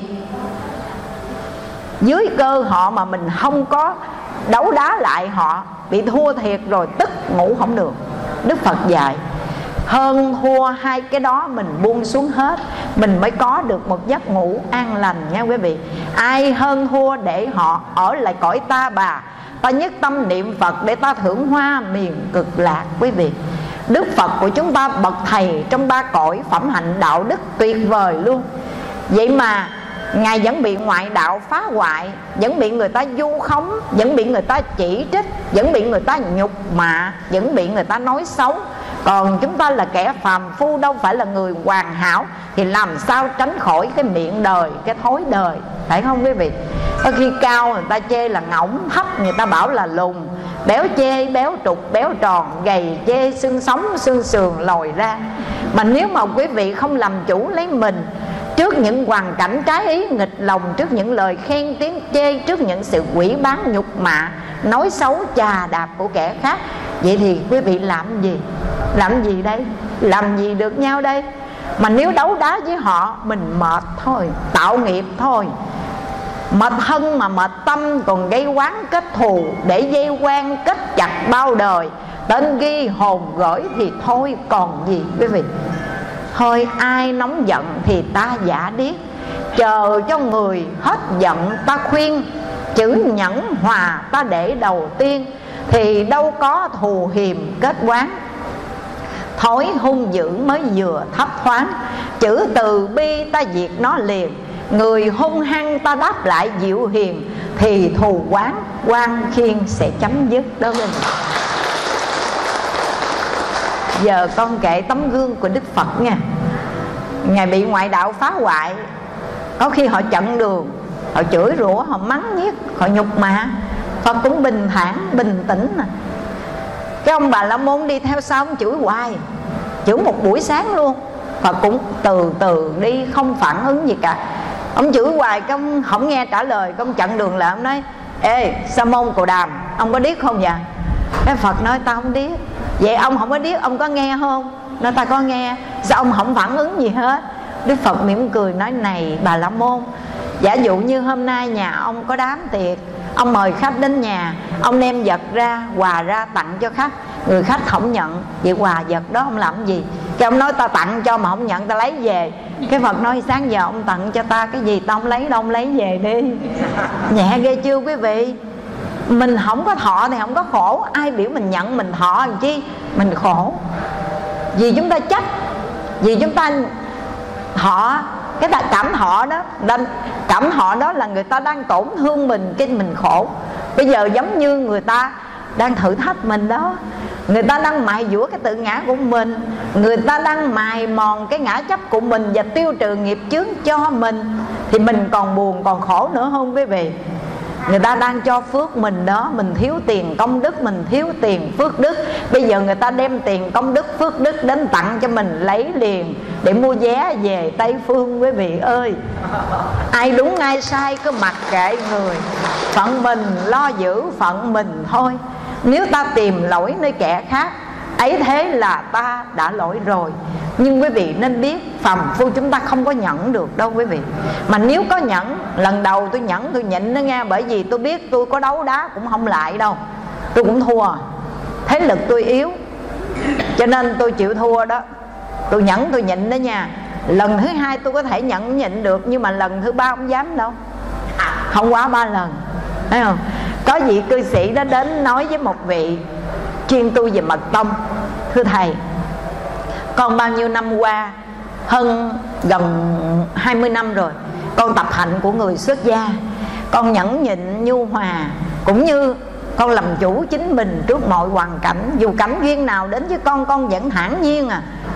dưới cơ họ, mà mình không có đấu đá lại họ, bị thua thiệt rồi tức ngủ không được. Đức Phật dạy hơn thua hai cái đó mình buông xuống hết, mình mới có được một giấc ngủ an lành nha quý vị. Ai hơn thua để họ ở lại cõi ta bà, ta nhất tâm niệm Phật để ta thưởng hoa miền cực lạc quý vị. Đức Phật của chúng ta bậc thầy trong ba cõi, phẩm hạnh đạo đức tuyệt vời luôn. Vậy mà Ngài vẫn bị ngoại đạo phá hoại, vẫn bị người ta vu khống, vẫn bị người ta chỉ trích, vẫn bị người ta nhục mạ, vẫn bị người ta nói xấu. Còn chúng ta là kẻ phàm phu, đâu phải là người hoàn hảo, thì làm sao tránh khỏi cái miệng đời, cái thói đời, phải không quý vị? Có khi cao người ta chê là ngỗng, thấp người ta bảo là lùn, béo chê béo trục béo tròn, gầy chê xương sống xương sườn lòi ra. Mà nếu mà quý vị không làm chủ lấy mình trước những hoàn cảnh trái ý nghịch lòng, trước những lời khen tiếng chê, trước những sự quỷ bán nhục mạ, nói xấu chà đạp của kẻ khác, vậy thì quý vị làm gì? Làm gì đây? Làm gì được nhau đây? Mà nếu đấu đá với họ, mình mệt thôi, tạo nghiệp thôi. Mệt thân mà mệt tâm, còn gây oán kết thù, để dây quan kết chặt bao đời. Tên ghi hồn gửi thì thôi còn gì quý vị. Thôi ai nóng giận thì ta giả điếc, chờ cho người hết giận ta khuyên. Chữ nhẫn hòa ta để đầu tiên, thì đâu có thù hiềm kết oán. Thói hung dữ mới vừa thấp thoáng, chữ từ bi ta diệt nó liền. Người hung hăng ta đáp lại dịu hiền, thì thù oán oan khiên sẽ chấm dứt đó mình. Giờ con kể tấm gương của Đức Phật nha. Ngài bị ngoại đạo phá hoại, có khi họ chặn đường, họ chửi rủa, họ mắng nhiếc, họ nhục mạ, Phật cũng bình thản, bình tĩnh nè. Cái ông Bà La Môn đi theo sau, ông chửi hoài, chửi một buổi sáng luôn. Phật cũng từ từ đi, không phản ứng gì cả. Ông chửi hoài, cái ông không nghe trả lời, cái ông chặn đường lại, ông nói: ê Sa Môn Cồ Đàm, ông có điếc không vậy? Cái Phật nói: tao không điếc. Vậy ông không có điếc, ông có nghe không? Nói: ta có nghe. Sao ông không phản ứng gì hết? Đức Phật mỉm cười nói: này Bà La Môn, giả dụ như hôm nay nhà ông có đám tiệc, ông mời khách đến nhà, ông đem vật ra, quà ra tặng cho khách, người khách không nhận, vậy quà vật đó ông làm gì? Cái ông nói: ta tặng cho mà không nhận, ta lấy về. Cái Phật nói: sáng giờ ông tặng cho ta cái gì, tao không lấy đâu, ông lấy về đi. Nhẹ ghê chưa quý vị? Mình không có thọ thì không có khổ. Ai biểu mình nhận mình thọ làm chi? Mình khổ vì chúng ta chấp. Vì chúng ta cái cảm họ đó là người ta đang tổn thương mình, cái mình khổ. Bây giờ giống như người ta đang thử thách mình đó, người ta đang mài dũa cái tự ngã của mình, người ta đang mài mòn cái ngã chấp của mình và tiêu trừ nghiệp chướng cho mình, thì mình còn buồn còn khổ nữa không quý vị? Người ta đang cho phước mình đó, mình thiếu tiền công đức, mình thiếu tiền phước đức. Bây giờ người ta đem tiền công đức phước đức đến tặng cho mình lấy liền để mua vé về Tây Phương quý vị ơi. Ai đúng ai sai cứ mặc kệ người, phận mình lo giữ phận mình thôi. Nếu ta tìm lỗi nơi kẻ khác, ấy thế là ta đã lỗi rồi. Nhưng quý vị nên biết phàm phu chúng ta không có nhẫn được đâu quý vị. Mà nếu có nhẫn, lần đầu tôi nhẫn tôi nhịn đó nghe. Bởi vì tôi biết tôi có đấu đá cũng không lại đâu, tôi cũng thua, thế lực tôi yếu, cho nên tôi chịu thua đó. Tôi nhẫn tôi nhịn đó nha. Lần thứ hai tôi có thể nhẫn nhịn được, nhưng mà lần thứ ba không dám đâu, không quá 3 lần, thấy không? Có vị cư sĩ đó đến nói với một vị chuyên tu về mật tông: thưa thầy, con bao nhiêu năm qua, hơn gần 20 năm rồi, con tập hạnh của người xuất gia, con nhẫn nhịn nhu hòa, cũng như con làm chủ chính mình trước mọi hoàn cảnh. Dù cảnh duyên nào đến với con vẫn thản nhiên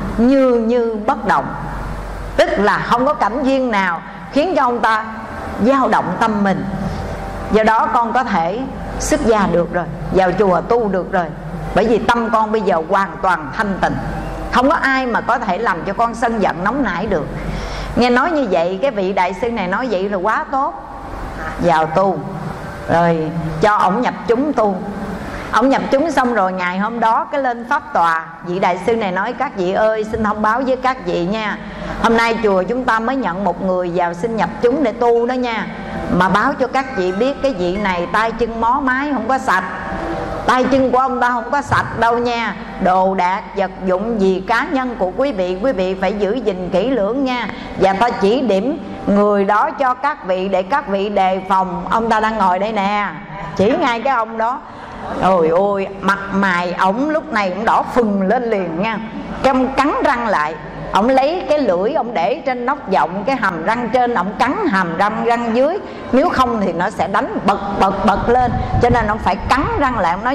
như bất động. Tức là không có cảnh duyên nào khiến cho ông ta dao động tâm mình. Do đó con có thể xuất gia được rồi, vào chùa tu được rồi. Bởi vì tâm con bây giờ hoàn toàn thanh tịnh, không có ai mà có thể làm cho con sân giận nóng nảy được. Nghe nói như vậy, cái vị đại sư này nói vậy là quá tốt, vào tu rồi cho ổng nhập chúng tu. Ổng nhập chúng xong rồi ngày hôm đó cái lên pháp tòa, vị đại sư này nói: các vị ơi, xin thông báo với các vị nha, hôm nay chùa chúng ta mới nhận một người vào xin nhập chúng để tu đó nha. Mà báo cho các vị biết cái vị này tay chân mó mái không có sạch, tay chân của ông ta không có sạch đâu nha. Đồ đạc vật dụng gì cá nhân của quý vị phải giữ gìn kỹ lưỡng nha. Và ta chỉ điểm người đó cho các vị để các vị đề phòng. Ông ta đang ngồi đây nè, chỉ ngay cái ông đó. Ôi ôi, mặt mày ổng lúc này cũng đỏ phừng lên liền nha. Cái ông cắn răng lại, ông lấy cái lưỡi ông để trên nóc giọng, cái hàm răng trên ông cắn hàm răng dưới, nếu không thì nó sẽ đánh bật lên. Cho nên ông phải cắn răng lại, ông nói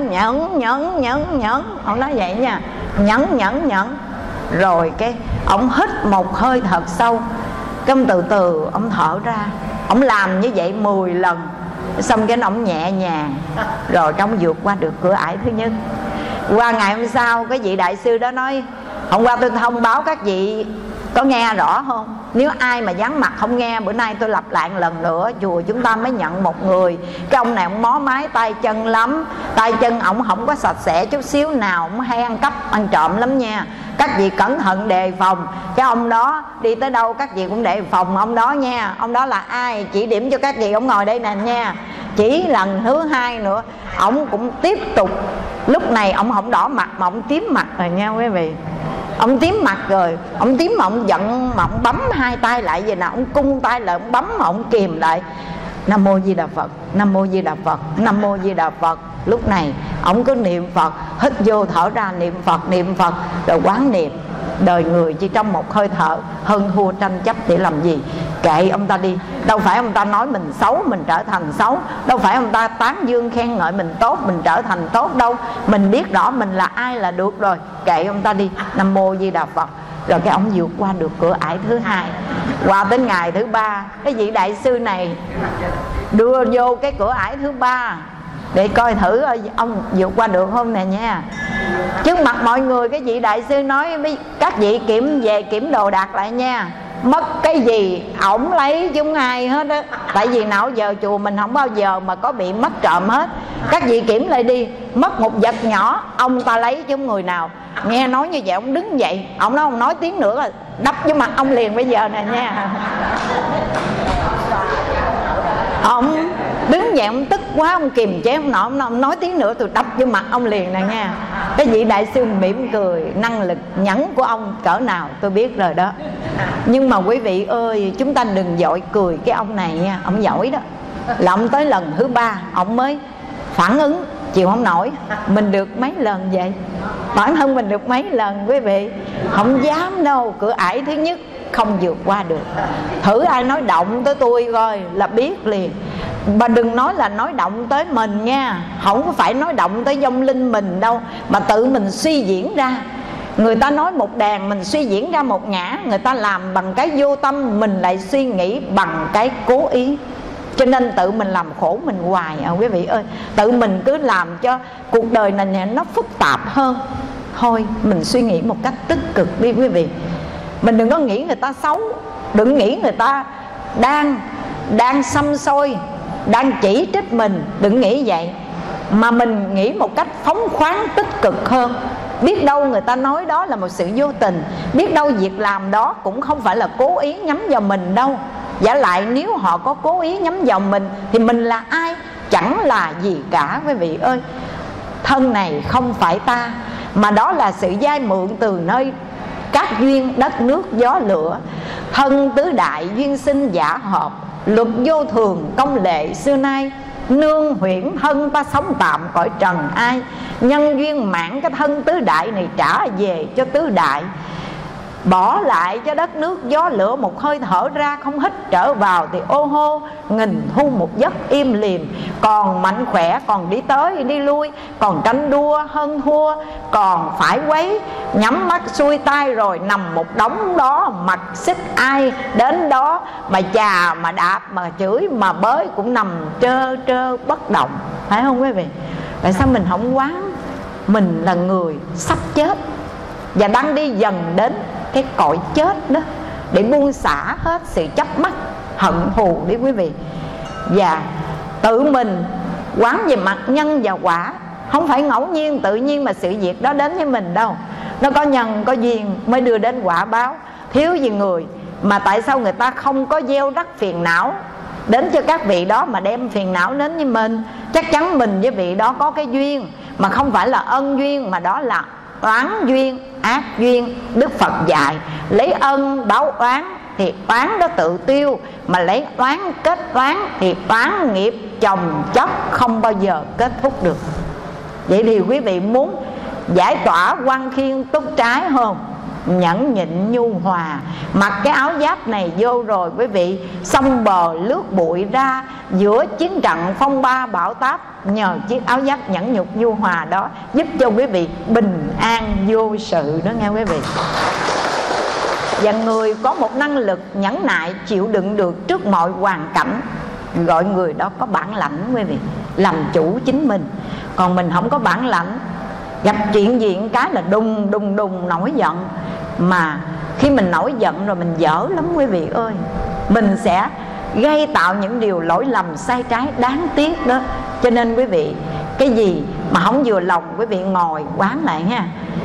nhẫn. Ông nói vậy nha, nhẫn. Rồi cái ông hít một hơi thật sâu, cái ông từ từ ông thở ra. Ông làm như vậy 10 lần, xong cái ông nhẹ nhàng, rồi trong vượt qua được cửa ải thứ nhất. Qua ngày hôm sau, cái vị đại sư đó nói: hôm qua tôi thông báo các vị có nghe rõ không? Nếu ai mà dán mặt không nghe, bữa nay tôi lặp lại một lần nữa. Chùa chúng ta mới nhận một người, cái ông này ông mó mái tay chân lắm, tay chân ổng không có sạch sẽ chút xíu nào, ổng hay ăn cắp ăn trộm lắm nha. Các vị cẩn thận đề phòng. Cái ông đó đi tới đâu các vị cũng đề phòng ông đó nha. Ông đó là ai? Chỉ điểm cho các vị, ông ngồi đây nè nha. Chỉ lần thứ hai nữa ổng cũng tiếp tục. Lúc này ổng không đỏ mặt mà ổng tím mặt rồi nha quý vị. Ông tím mặt rồi, ông tím mà ông giận mà ông bấm hai tay lại vậy nè, ông cung tay lại, ông bấm mà ông kìm lại. Nam mô Di Đà Phật, Nam mô Di Đà Phật, Nam mô Di Đà Phật. Lúc này ông cứ niệm Phật, hít vô thở ra, niệm Phật, rồi quán niệm. Đời người chỉ trong một hơi thở, hơn thua tranh chấp để làm gì? Kệ ông ta đi. Đâu phải ông ta nói mình xấu mình trở thành xấu, đâu phải ông ta tán dương khen ngợi mình tốt mình trở thành tốt đâu. Mình biết rõ mình là ai là được rồi, kệ ông ta đi. Nam mô Di Đà Phật. Rồi cái ông vượt qua được cửa ải thứ hai. Qua đến ngày thứ ba, cái vị đại sư này đưa vô cái cửa ải thứ ba để coi thử ông vượt qua được không nè nha. Trước mặt mọi người, cái vị đại sư nói: các vị kiểm đồ đạc lại nha. Mất cái gì ổng lấy chứ không ai hết á. Tại vì nào giờ chùa mình không bao giờ mà có bị mất trộm hết. Các vị kiểm lại đi, mất một vật nhỏ ông ta lấy chứ không người nào. Nghe nói như vậy ông đứng dậy, ông nói ông nói tiếng nữa là đập vô mặt ông liền bây giờ nè nha. Ông đứng dậy ông tức quá, ông kiềm chế ông nói tiếng nữa tôi đập vô mặt ông liền nè nha. Cái vị đại sư mỉm cười, năng lực nhẫn của ông cỡ nào tôi biết rồi đó. Nhưng mà quý vị ơi, chúng ta đừng vội cười cái ông này nha. Ông giỏi đó, là ông tới lần thứ ba ông mới phản ứng chịu không nổi. Mình được mấy lần vậy? Bản thân mình được mấy lần quý vị? Không dám đâu. Cửa ải thứ nhất không vượt qua được. Thử ai nói động tới tôi coi là biết liền. Mà đừng nói là nói động tới mình nha, không có phải nói động tới vong linh mình đâu, mà tự mình suy diễn ra. Người ta nói một đàn, mình suy diễn ra một ngã. Người ta làm bằng cái vô tâm, mình lại suy nghĩ bằng cái cố ý. Cho nên tự mình làm khổ mình hoài à quý vị ơi. Tự mình cứ làm cho cuộc đời này nó phức tạp hơn. Thôi mình suy nghĩ một cách tích cực đi quý vị. Mình đừng có nghĩ người ta xấu, đừng nghĩ người ta đang xăm xôi, đang chỉ trích mình, đừng nghĩ vậy. Mà mình nghĩ một cách phóng khoáng tích cực hơn. Biết đâu người ta nói đó là một sự vô tình, biết đâu việc làm đó cũng không phải là cố ý nhắm vào mình đâu. Giả lại nếu họ có cố ý nhắm vào mình thì mình là ai? Chẳng là gì cả quý vị ơi. Thân này không phải ta, mà đó là sự vay mượn từ nơi các duyên đất nước gió lửa. Thân tứ đại duyên sinh giả hợp, luật vô thường công lệ xưa nay. Nương huyễn thân ta sống tạm cõi trần ai, nhân duyên mãn cái thân tứ đại này trả về cho tứ đại. Bỏ lại cho đất nước gió lửa một hơi thở ra, không hít trở vào thì ô hô nghìn thu một giấc im lìm. Còn mạnh khỏe, còn đi tới đi lui, còn tranh đua hơn thua, còn phải quấy nhắm mắt xuôi tay rồi nằm một đống đó. Mặc xích ai đến đó, mà chà mà đạp mà chửi mà bới cũng nằm trơ trơ bất động. Phải không quý vị? Tại sao mình không quán mình là người sắp chết và đang đi dần đến cái cõi chết đó, để buông xả hết sự chấp mắc hận thù đi quý vị. Và tự mình quán về mặt nhân và quả. Không phải ngẫu nhiên tự nhiên mà sự việc đó đến với mình đâu. Nó có nhân có duyên mới đưa đến quả báo. Thiếu gì người mà tại sao người ta không có gieo rắc phiền não đến cho các vị đó mà đem phiền não đến với mình? Chắc chắn mình với vị đó có cái duyên, mà không phải là ân duyên, mà đó là oán duyên, ác duyên. Đức Phật dạy lấy ân báo oán thì oán đó tự tiêu, mà lấy oán kết oán thì oán nghiệp chồng chất không bao giờ kết thúc được. Vậy thì quý vị muốn giải tỏa quan khiên túc trái không? Nhẫn nhịn nhu hòa. Mặc cái áo giáp này vô rồi quý vị xông bờ lướt bụi ra giữa chiến trận phong ba bão táp. Nhờ chiếc áo giáp nhẫn nhục nhu hòa đó giúp cho quý vị bình an vô sự đó nghe quý vị. Và người có một năng lực nhẫn nại chịu đựng được trước mọi hoàn cảnh, gọi người đó có bản lãnh quý vị, làm chủ chính mình. Còn mình không có bản lãnh, gặp chuyện gì cái là đùng đùng đùng nổi giận. Mà khi mình nổi giận rồi mình dở lắm quý vị ơi. Mình sẽ gây tạo những điều lỗi lầm sai trái đáng tiếc đó. Cho nên quý vị, cái gì mà không vừa lòng quý vị ngồi quán lại nha.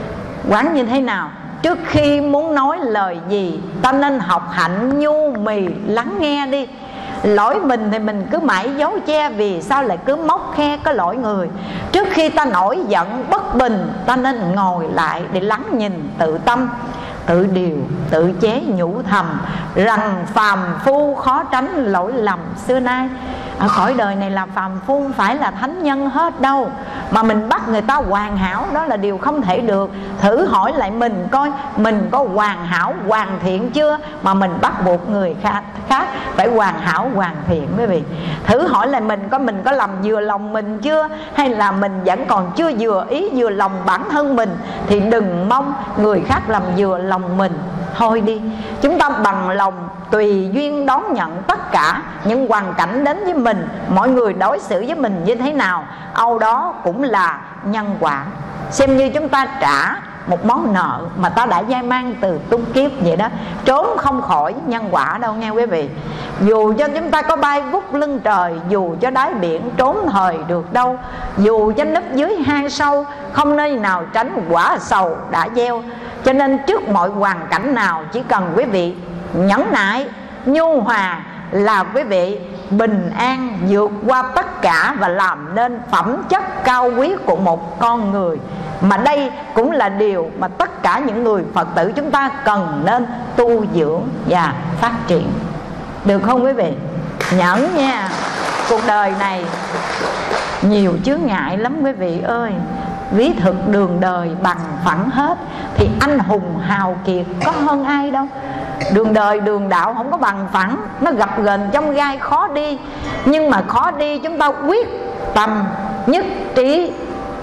Quán như thế nào? Trước khi muốn nói lời gì ta nên học hạnh nhu mì lắng nghe đi. Lỗi mình thì mình cứ mãi giấu che, vì sao lại cứ móc khe có lỗi người. Trước khi ta nổi giận bất bình, ta nên ngồi lại để lắng nhìn tự tâm, tự điều, tự chế nhủ thầm rằng phàm phu khó tránh lỗi lầm xưa nay. Ở cõi đời này là phàm phu, không phải là thánh nhân hết đâu. Mà mình bắt người ta hoàn hảo đó là điều không thể được. Thử hỏi lại mình coi mình có hoàn hảo hoàn thiện chưa, mà mình bắt buộc người khác phải hoàn hảo hoàn thiện quý vị. Thử hỏi lại mình coi mình có làm vừa lòng mình chưa, hay là mình vẫn còn chưa vừa ý vừa lòng bản thân mình. Thì đừng mong người khác làm vừa lòng mình. Thôi đi, chúng ta bằng lòng tùy duyên đón nhận tất cả những hoàn cảnh đến với mình. Mọi người đối xử với mình như thế nào, âu đó cũng là nhân quả. Xem như chúng ta trả một món nợ mà ta đã dai mang từ tung kiếp vậy đó. Trốn không khỏi nhân quả đâu nghe quý vị. Dù cho chúng ta có bay vút lưng trời, dù cho đáy biển trốn thời được đâu, dù cho nấp dưới hang sâu, không nơi nào tránh quả sầu đã gieo. Cho nên trước mọi hoàn cảnh nào, chỉ cần quý vị nhẫn nại, nhu hòa là quý vị bình an vượt qua tất cả và làm nên phẩm chất cao quý của một con người. Mà đây cũng là điều mà tất cả những người Phật tử chúng ta cần nên tu dưỡng và phát triển. Được không quý vị? Nhẫn nha. Cuộc đời này nhiều chướng ngại lắm quý vị ơi. Ví thực đường đời bằng phẳng hết, thì anh hùng hào kiệt có hơn ai đâu. Đường đời đường đạo không có bằng phẳng, nó gập ghềnh trong gai khó đi. Nhưng mà khó đi chúng ta quyết tâm nhất trí,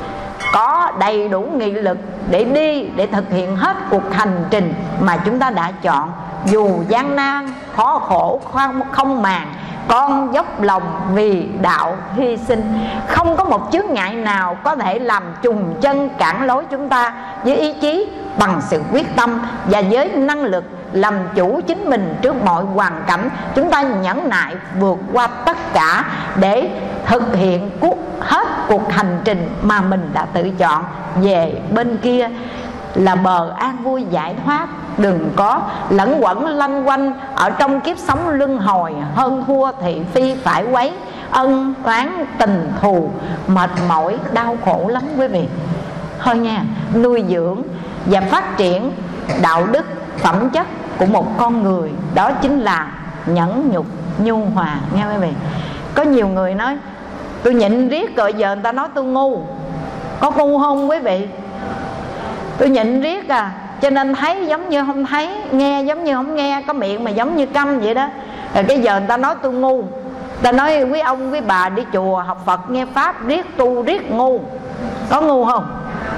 có đầy đủ nghị lực để đi, để thực hiện hết cuộc hành trình mà chúng ta đã chọn. Dù gian nan, khó khổ, không màng, con dốc lòng vì đạo hy sinh. Không có một chướng ngại nào có thể làm trùng chân cản lối chúng ta. Với ý chí, bằng sự quyết tâm và với năng lực làm chủ chính mình trước mọi hoàn cảnh, chúng ta nhẫn nại vượt qua tất cả để thực hiện hết cuộc hành trình mà mình đã tự chọn. Về bên kia là bờ an vui giải thoát. Đừng có lẫn quẩn lanh quanh ở trong kiếp sống luân hồi, hơn thua thị phi phải quấy, ân oán tình thù, mệt mỏi đau khổ lắm quý vị. Thôi nha, nuôi dưỡng và phát triển đạo đức phẩm chất của một con người, đó chính là nhẫn nhục nhu hòa nghe quý vị. Có nhiều người nói tôi nhịn riết rồi giờ người ta nói tôi ngu. Có ngu không quý vị? Tôi nhịn riết à, cho nên thấy giống như không thấy, nghe giống như không nghe, có miệng mà giống như câm vậy đó. Rồi cái giờ người ta nói tôi ngu. Người ta nói quý ông quý bà đi chùa học Phật nghe Pháp riết tu riết ngu. Có ngu không?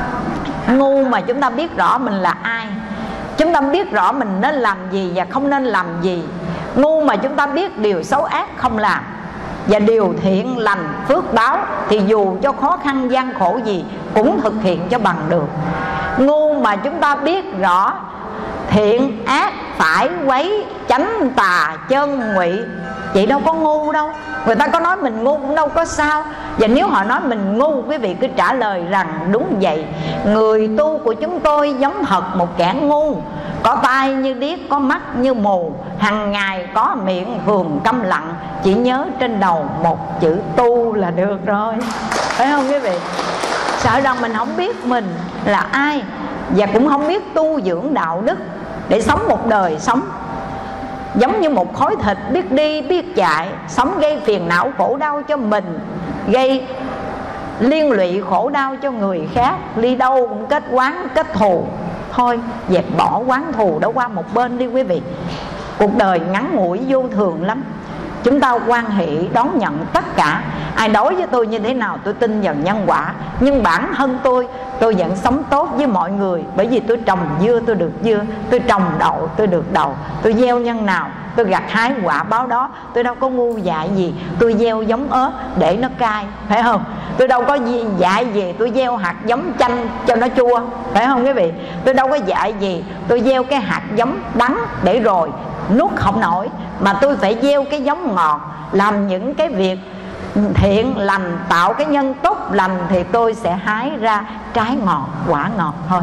Ngu mà chúng ta biết rõ mình là ai, chúng ta biết rõ mình nên làm gì và không nên làm gì. Ngu mà chúng ta biết điều xấu ác không làm, và điều thiện lành phước báo thì dù cho khó khăn gian khổ gì cũng thực hiện cho bằng được. Ngu mà chúng ta biết rõ thiện ác phải quấy, chánh tà chân ngụy, chị đâu có ngu đâu. Người ta có nói mình ngu cũng đâu có sao. Và nếu họ nói mình ngu, quý vị cứ trả lời rằng đúng vậy. Người tu của chúng tôi giống thật một kẻ ngu, có tai như điếc, có mắt như mù, hàng ngày có miệng thường câm lặng, chỉ nhớ trên đầu một chữ tu là được rồi. Phải không quý vị? Sợ rằng mình không biết mình là ai, và cũng không biết tu dưỡng đạo đức để sống một đời sống giống như một khối thịt biết đi biết chạy, sống gây phiền não khổ đau cho mình, gây liên lụy khổ đau cho người khác. Đi đâu cũng kết oán kết thù. Thôi dẹp bỏ oán thù đó qua một bên đi quý vị. Cuộc đời ngắn ngủi vô thường lắm. Chúng ta hoan hỷ đón nhận tất cả. Ai đối với tôi như thế nào tôi tin vào nhân quả, nhưng bản thân tôi vẫn sống tốt với mọi người. Bởi vì tôi trồng dưa tôi được dưa, tôi trồng đậu tôi được đậu, tôi gieo nhân nào tôi gặt hái quả báo đó. Tôi đâu có ngu dại gì tôi gieo giống ớt để nó cay, phải không? Tôi đâu có dại gì tôi gieo hạt giống chanh cho nó chua, phải không quý vị? Tôi đâu có dại gì tôi gieo cái hạt giống đắng để rồi nuốt không nổi, mà tôi phải gieo cái giống ngọt, làm những cái việc thiện lành, tạo cái nhân tốt lành, thì tôi sẽ hái ra trái ngọt, quả ngọt thôi.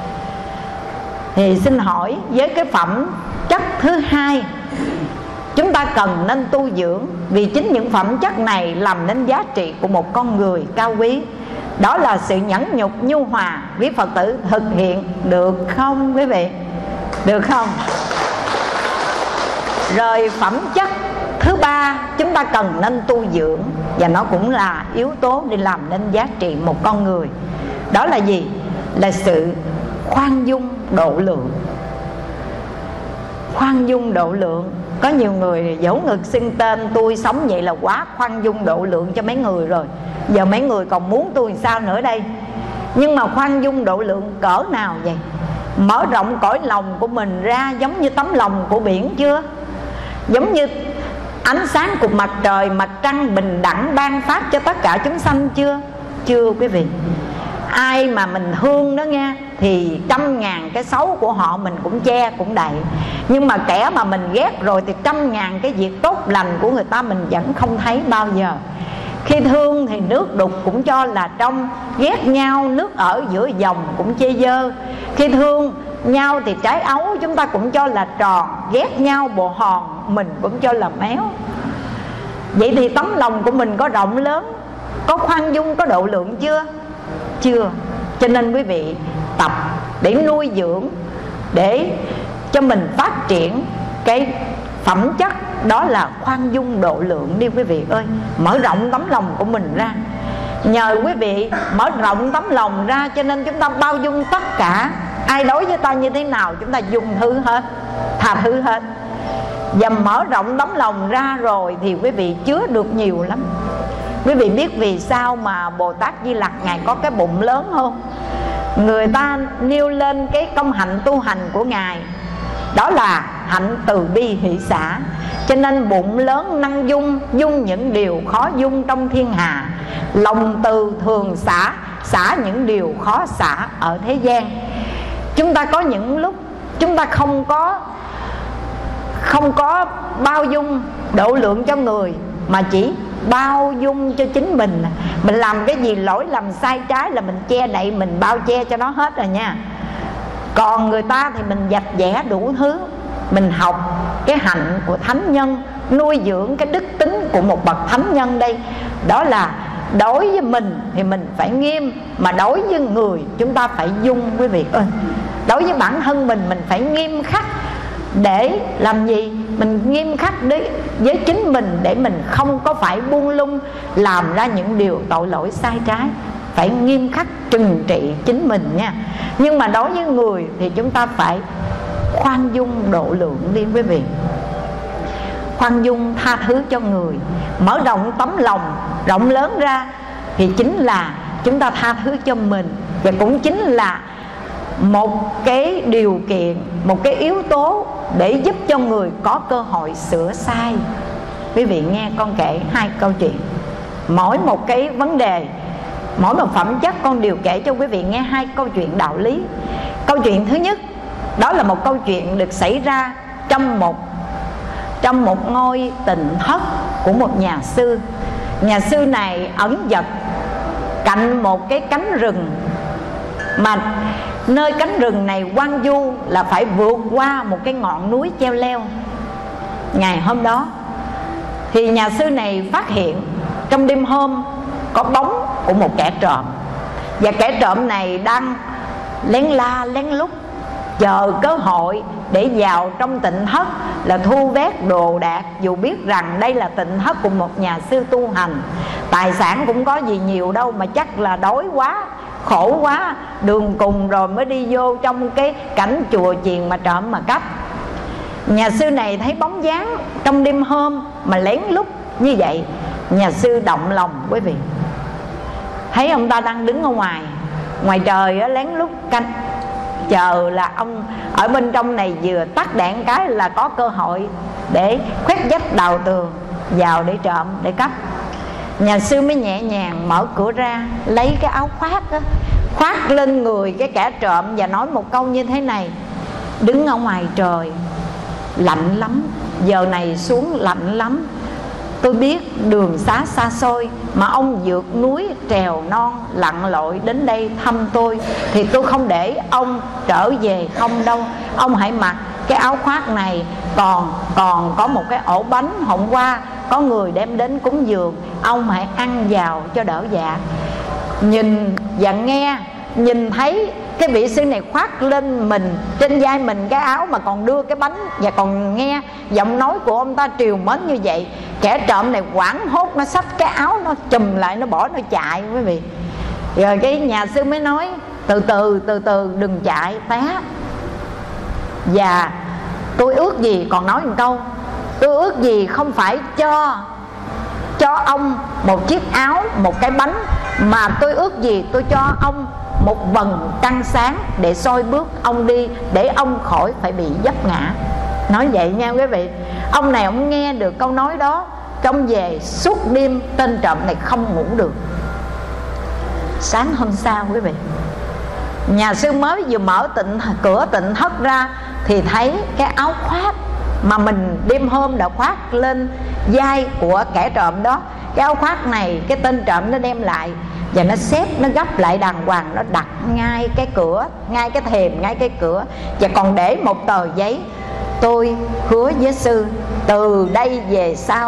Thì xin hỏi, với cái phẩm chất thứ hai chúng ta cần nên tu dưỡng, vì chính những phẩm chất này làm nên giá trị của một con người cao quý, đó là sự nhẫn nhục nhu hòa. Quý Phật tử thực hiện được không quý vị? Được không? Rồi phẩm chất thứ ba chúng ta cần nên tu dưỡng, và nó cũng là yếu tố để làm nên giá trị một con người, đó là gì? Là sự khoan dung độ lượng. Khoan dung độ lượng. Có nhiều người dẫu ngực xưng tên tôi sống vậy là quá khoan dung độ lượng cho mấy người rồi, giờ mấy người còn muốn tôi làm sao nữa đây? Nhưng mà khoan dung độ lượng cỡ nào vậy? Mở rộng cõi lòng của mình ra giống như tấm lòng của biển chưa? Giống như ánh sáng của mặt trời, mặt trăng bình đẳng ban phát cho tất cả chúng sanh chưa? Chưa quý vị. Ai mà mình thương đó nghe, thì 100.000 cái xấu của họ mình cũng che cũng đậy. Nhưng mà kẻ mà mình ghét rồi thì 100.000 cái việc tốt lành của người ta mình vẫn không thấy bao giờ. Khi thương thì nước đục cũng cho là trong, ghét nhau nước ở giữa dòng cũng chê dơ. Khi thương nhau thì trái ấu chúng ta cũng cho là tròn, ghét nhau bộ hòn mình cũng cho là méo. Vậy thì tấm lòng của mình có rộng lớn, có khoan dung, có độ lượng chưa? Chưa. Cho nên quý vị tập để nuôi dưỡng, để cho mình phát triển cái phẩm chất đó là khoan dung độ lượng đi quý vị ơi. Mở rộng tấm lòng của mình ra. Nhờ quý vị mở rộng tấm lòng ra, cho nên chúng ta bao dung tất cả. Ai đối với ta như thế nào chúng ta dung thứ hết, tha thứ hết. Và mở rộng tấm lòng ra rồi thì quý vị chứa được nhiều lắm. Quý vị biết vì sao mà Bồ Tát Di Lặc Ngài có cái bụng lớn không? Người ta nêu lên cái công hạnh tu hành của Ngài, đó là hạnh từ bi hỷ xả. Cho nên bụng lớn năng dung, dung những điều khó dung trong thiên hà. Lòng từ thường xả, xả những điều khó xả ở thế gian. Chúng ta có những lúc chúng ta không có bao dung độ lượng cho người, mà chỉ bao dung cho chính mình. Mình làm cái gì lỗi lầm sai trái là mình che đậy, mình bao che cho nó hết rồi nha. Còn người ta thì mình vạch vẽ đủ thứ. Mình học cái hạnh của thánh nhân, nuôi dưỡng cái đức tính của một bậc thánh nhân đây. Đó là đối với mình thì mình phải nghiêm, mà đối với người chúng ta phải dung quý vị ơi. Đối với bản thân mình phải nghiêm khắc. Để làm gì? Mình nghiêm khắc với chính mình, để mình không có phải buông lung làm ra những điều tội lỗi sai trái. Phải nghiêm khắc trừng trị chính mình nha. Nhưng mà đối với người thì chúng ta phải khoan dung độ lượng đi quý vị. Khoan dung tha thứ cho người, mở rộng tấm lòng rộng lớn ra, thì chính là chúng ta tha thứ cho mình. Và cũng chính là một cái điều kiện, một cái yếu tố để giúp cho người có cơ hội sửa sai. Quý vị nghe con kể 2 câu chuyện. Mỗi một cái vấn đề, mỗi một phẩm chất con đều kể cho quý vị nghe 2 câu chuyện đạo lý. Câu chuyện thứ nhất, đó là một câu chuyện được xảy ra trong một ngôi tịnh thất của một nhà sư. Nhà sư này ẩn dật cạnh một cái cánh rừng, mà nơi cánh rừng này hoang vu là phải vượt qua một cái ngọn núi treo leo. Ngày hôm đó thì nhà sư này phát hiện trong đêm hôm có bóng của một kẻ trộm. Và kẻ trộm này đang lén la lén lút chờ cơ hội để vào trong tịnh thất là thu vét đồ đạc. Dù biết rằng đây là tịnh thất của một nhà sư tu hành, tài sản cũng có gì nhiều đâu, mà chắc là đói quá, khổ quá, đường cùng rồi mới đi vô trong cái cảnh chùa chiền mà trộm mà cắp. Nhà sư này thấy bóng dáng trong đêm hôm mà lén lút như vậy, nhà sư động lòng quý vị. Thấy ông ta đang đứng ở ngoài trời á, lén lút canh chờ là ông ở bên trong này vừa tắt đèn cái là có cơ hội để khoét vách đào tường vào để trộm, để cắp. Nhà sư mới nhẹ nhàng mở cửa ra, lấy cái áo khoác đó, khoác lên người cái kẻ trộm và nói một câu như thế này: đứng ở ngoài trời lạnh lắm, giờ này xuống lạnh lắm. Tôi biết đường xá xa xôi mà ông vượt núi trèo non lặn lội đến đây thăm tôi, thì tôi không để ông trở về không đâu. Ông hãy mặc cái áo khoác này. Còn có một cái ổ bánh hôm qua có người đem đến cúng dường, ông hãy ăn vào cho đỡ dạ. Nhìn và nghe, nhìn thấy cái vị sư này khoác lên mình, trên vai mình cái áo mà còn đưa cái bánh, và còn nghe giọng nói của ông ta triều mến như vậy, kẻ trộm này hoảng hốt, nó xách cái áo nó chùm lại, nó bỏ, nó chạy quý vị. Rồi cái nhà sư mới nói: từ từ đừng chạy té. Và tôi ước gì, còn nói một câu, tôi ước gì không phải cho ông một chiếc áo, một cái bánh, mà tôi ước gì tôi cho ông một vầng trăng sáng để soi bước ông đi, để ông khỏi phải bị vấp ngã. Nói vậy nha quý vị. Ông này ông nghe được câu nói đó, trong về suốt đêm tên trộm này không ngủ được. Sáng hôm sau quý vị, nhà sư mới vừa mở cửa tịnh thất ra thì thấy cái áo khoác mà mình đêm hôm đã khoác lên vai của kẻ trộm đó. Cái áo khoác này cái tên trộm nó đem lại, và nó xếp, nó gấp lại đàng hoàng, nó đặt ngay cái cửa, ngay cái thềm, ngay cái cửa. Và còn để một tờ giấy: tôi hứa với sư từ đây về sau,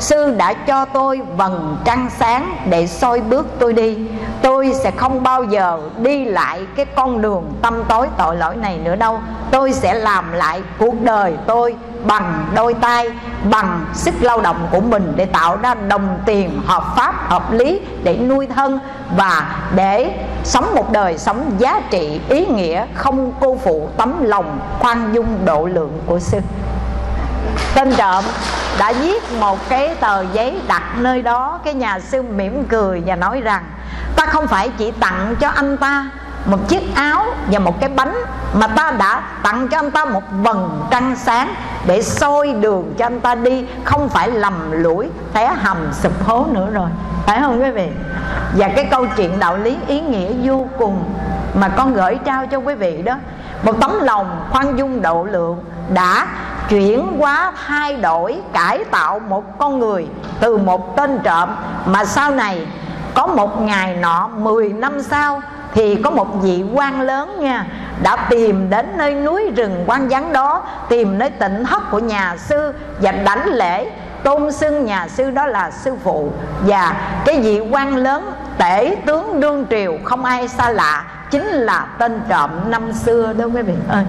sư đã cho tôi vầng trăng sáng để soi bước tôi đi. Tôi sẽ không bao giờ đi lại cái con đường tăm tối tội lỗi này nữa đâu. Tôi sẽ làm lại cuộc đời tôi bằng đôi tay, bằng sức lao động của mình, để tạo ra đồng tiền hợp pháp, hợp lý để nuôi thân, và để sống một đời sống giá trị, ý nghĩa, không cô phụ tấm lòng khoan dung độ lượng của sư. Tên trộm đã viết một cái tờ giấy đặt nơi đó. Cái nhà sư mỉm cười và nói rằng: ta không phải chỉ tặng cho anh ta một chiếc áo và một cái bánh, mà ta đã tặng cho anh ta một vầng trăng sáng để soi đường cho anh ta đi, không phải lầm lũi té hầm sụp hố nữa rồi. Phải không quý vị? Và cái câu chuyện đạo lý ý nghĩa vô cùng mà con gửi trao cho quý vị đó, một tấm lòng khoan dung độ lượng đã chuyển hóa, thay đổi, cải tạo một con người từ một tên trộm, mà sau này có một ngày nọ 10 năm sau thì có một vị quan lớn nha, đã tìm đến nơi núi rừng hoang vắng đó, tìm nơi tịnh thất của nhà sư và đảnh lễ, tôn xưng nhà sư đó là sư phụ. Và cái vị quan lớn tể tướng đương triều không ai xa lạ, chính là tên trộm năm xưa đó quý vị ơi.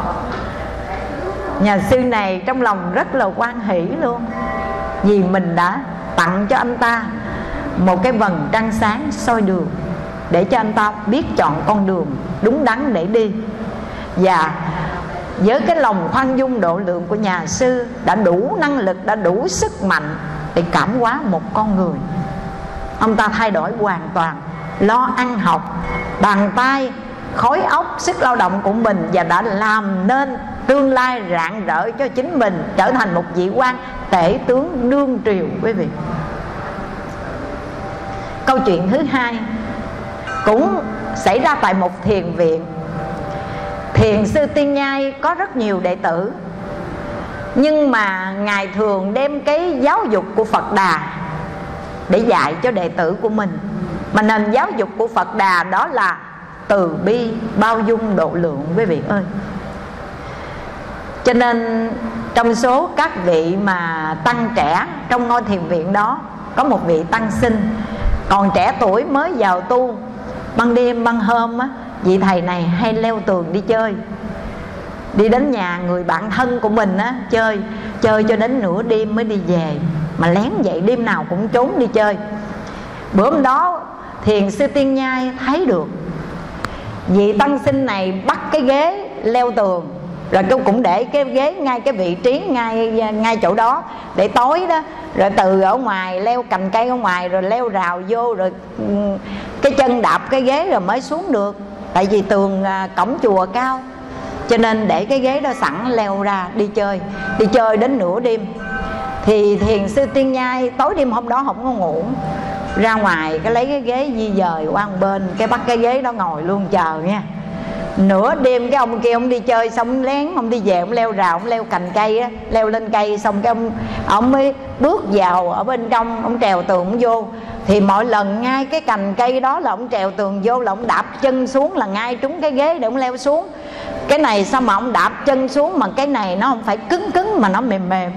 Nhà sư này trong lòng rất là hoan hỷ luôn, vì mình đã tặng cho anh ta một cái vầng trăng sáng soi đường, để cho anh ta biết chọn con đường đúng đắn để đi. Và với cái lòng khoan dung độ lượng của nhà sư, đã đủ năng lực, đã đủ sức mạnh để cảm hóa một con người. Ông ta thay đổi hoàn toàn, lo ăn học, bàn tay, khối óc, sức lao động của mình, và đã làm nên tương lai rạng rỡ cho chính mình, trở thành một vị quan tể tướng đương triều quý vị. Câu chuyện thứ hai cũng xảy ra tại một thiền viện. Thiền sư Tiên Nhai có rất nhiều đệ tử, nhưng mà Ngài thường đem cái giáo dục của Phật Đà để dạy cho đệ tử của mình. Mà nền giáo dục của Phật Đà đó là từ bi, bao dung, độ lượng quý vị ơi. Cho nên trong số các vị mà tăng trẻ trong ngôi thiền viện đó, có một vị tăng sinh còn trẻ tuổi mới vào tu. Ban đêm ban hôm á, vị thầy này hay leo tường đi chơi, đi đến nhà người bạn thân của mình á, chơi cho đến nửa đêm mới đi về, mà lén vậy, đêm nào cũng trốn đi chơi. Bữa hôm đó thiền sư Tiên Nhai thấy được vị tăng sinh này bắt cái ghế leo tường, rồi cũng để cái ghế ngay cái vị trí ngay chỗ đó, để tối đó, rồi từ ở ngoài leo cành cây ở ngoài, rồi leo rào vô, rồi cái chân đạp cái ghế rồi mới xuống được. Tại vì tường cổng chùa cao, cho nên để cái ghế đó sẵn, leo ra đi chơi đến nửa đêm. Thì thiền sư Tiên Nhai tối đêm hôm đó không có ngủ, ra ngoài cái lấy cái ghế di dời qua một bên, cái bắt cái ghế đó ngồi luôn chờ nha. Nửa đêm cái ông kia ông đi chơi xong lén ông đi về, ông leo rào, ông leo cành cây á, leo lên cây xong cái ông mới bước vào ở bên trong, ông trèo tường ông vô. Thì mỗi lần ngay cái cành cây đó là ông trèo tường vô, là ông đạp chân xuống là ngay trúng cái ghế để ông leo xuống. Cái này sao mà ông đạp chân xuống mà cái này nó không phải cứng cứng mà nó mềm mềm.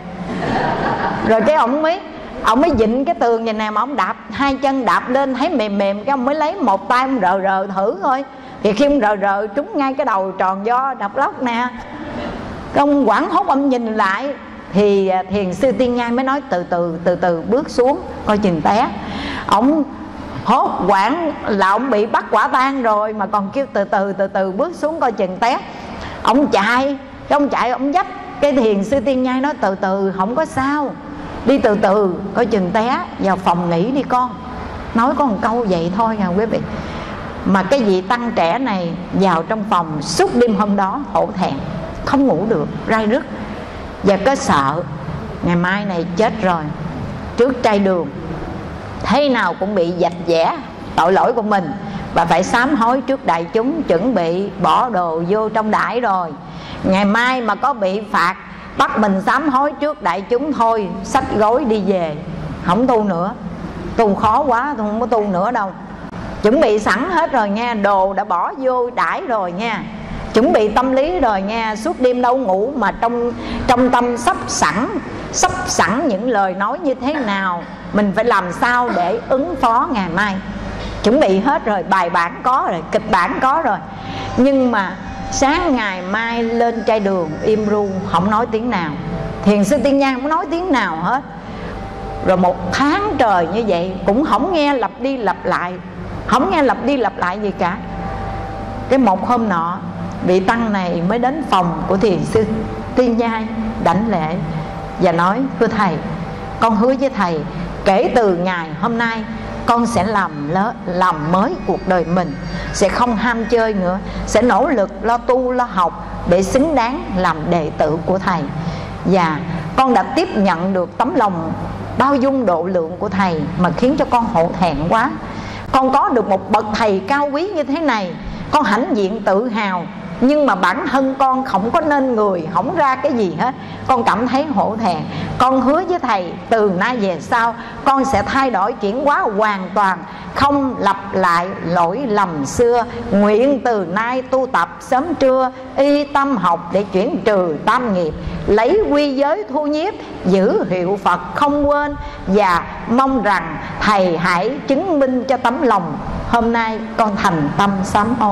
Rồi cái ông mới vịn cái tường vậy nè, mà ông đạp hai chân đạp lên thấy mềm mềm, cái ông mới lấy một tay ông rờ thử thôi. Thì khi ông rờ trúng ngay cái đầu tròn do đập lóc nè. Cái ông quảng hốt ông nhìn lại, thì thiền sư Tiên Nhai mới nói từ từ bước xuống coi chừng té. Ông hốt quảng là ông bị bắt quả tang rồi, mà còn kêu từ từ bước xuống coi chừng té. Ông chạy ông dắt cái thiền sư Tiên Nhai nói từ từ không có sao, đi từ từ coi chừng té, vào phòng nghỉ đi con. Nói có một câu vậy thôi nha quý vị. Mà cái vị tăng trẻ này vào trong phòng suốt đêm hôm đó hổ thẹn, không ngủ được, rai rứt, và có sợ ngày mai này chết rồi, trước trai đường thế nào cũng bị vạch vẽ tội lỗi của mình, và phải sám hối trước đại chúng, chuẩn bị bỏ đồ vô trong đãi rồi. Ngày mai mà có bị phạt bắt mình sám hối trước đại chúng thôi, xách gối đi về, không tu nữa, tu khó quá, tôi không có tu nữa đâu. Chuẩn bị sẵn hết rồi nha, đồ đã bỏ vô đãi rồi nha, chuẩn bị tâm lý rồi nha. Suốt đêm đâu ngủ mà trong tâm sắp sẵn sắp sẵn những lời nói như thế nào, mình phải làm sao để ứng phó ngày mai. Chuẩn bị hết rồi, bài bản có rồi, kịch bản có rồi. Nhưng mà sáng ngày mai lên chai đường im ru, không nói tiếng nào. Thiền sư Tiên Nhai không nói tiếng nào hết. Rồi 1 tháng trời như vậy cũng không nghe lặp đi lặp lại, không nghe lặp đi lặp lại gì cả. Cái một hôm nọ, vị tăng này mới đến phòng của thiền sư Tiên Nhai đảnh lễ và nói: thưa thầy, con hứa với thầy, kể từ ngày hôm nay con sẽ làm mới cuộc đời mình, sẽ không ham chơi nữa, sẽ nỗ lực lo tu lo học để xứng đáng làm đệ tử của thầy. Và con đã tiếp nhận được tấm lòng bao dung độ lượng của thầy mà khiến cho con hổ thẹn quá. Con có được một bậc thầy cao quý như thế này, con hãnh diện tự hào, nhưng mà bản thân con không có nên người, không ra cái gì hết. Con cảm thấy hổ thẹn. Con hứa với thầy từ nay về sau con sẽ thay đổi, chuyển hóa hoàn toàn, không lặp lại lỗi lầm xưa. Nguyện từ nay tu tập sớm trưa, y tâm học để chuyển trừ tam nghiệp, lấy quy giới thu nhiếp, giữ hiệu Phật không quên. Và mong rằng thầy hãy chứng minh cho tấm lòng hôm nay con thành tâm sám hối.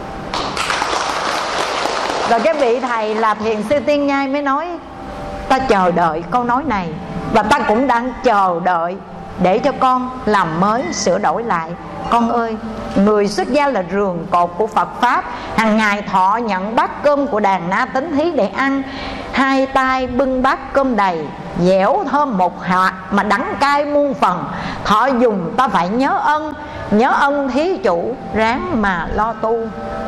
Rồi cái vị thầy là thiền sư Tiên Nhai mới nói: ta chờ đợi câu nói này, và ta cũng đang chờ đợi để cho con làm mới, sửa đổi lại. Con ơi, người xuất gia là rường cột của Phật Pháp, hàng ngày thọ nhận bát cơm của đàn na tính thí để ăn. 2 tay bưng bát cơm đầy, dẻo thơm một hạt mà đắng cay muôn phần. Thọ dùng ta phải nhớ ân thí chủ, ráng mà lo tu.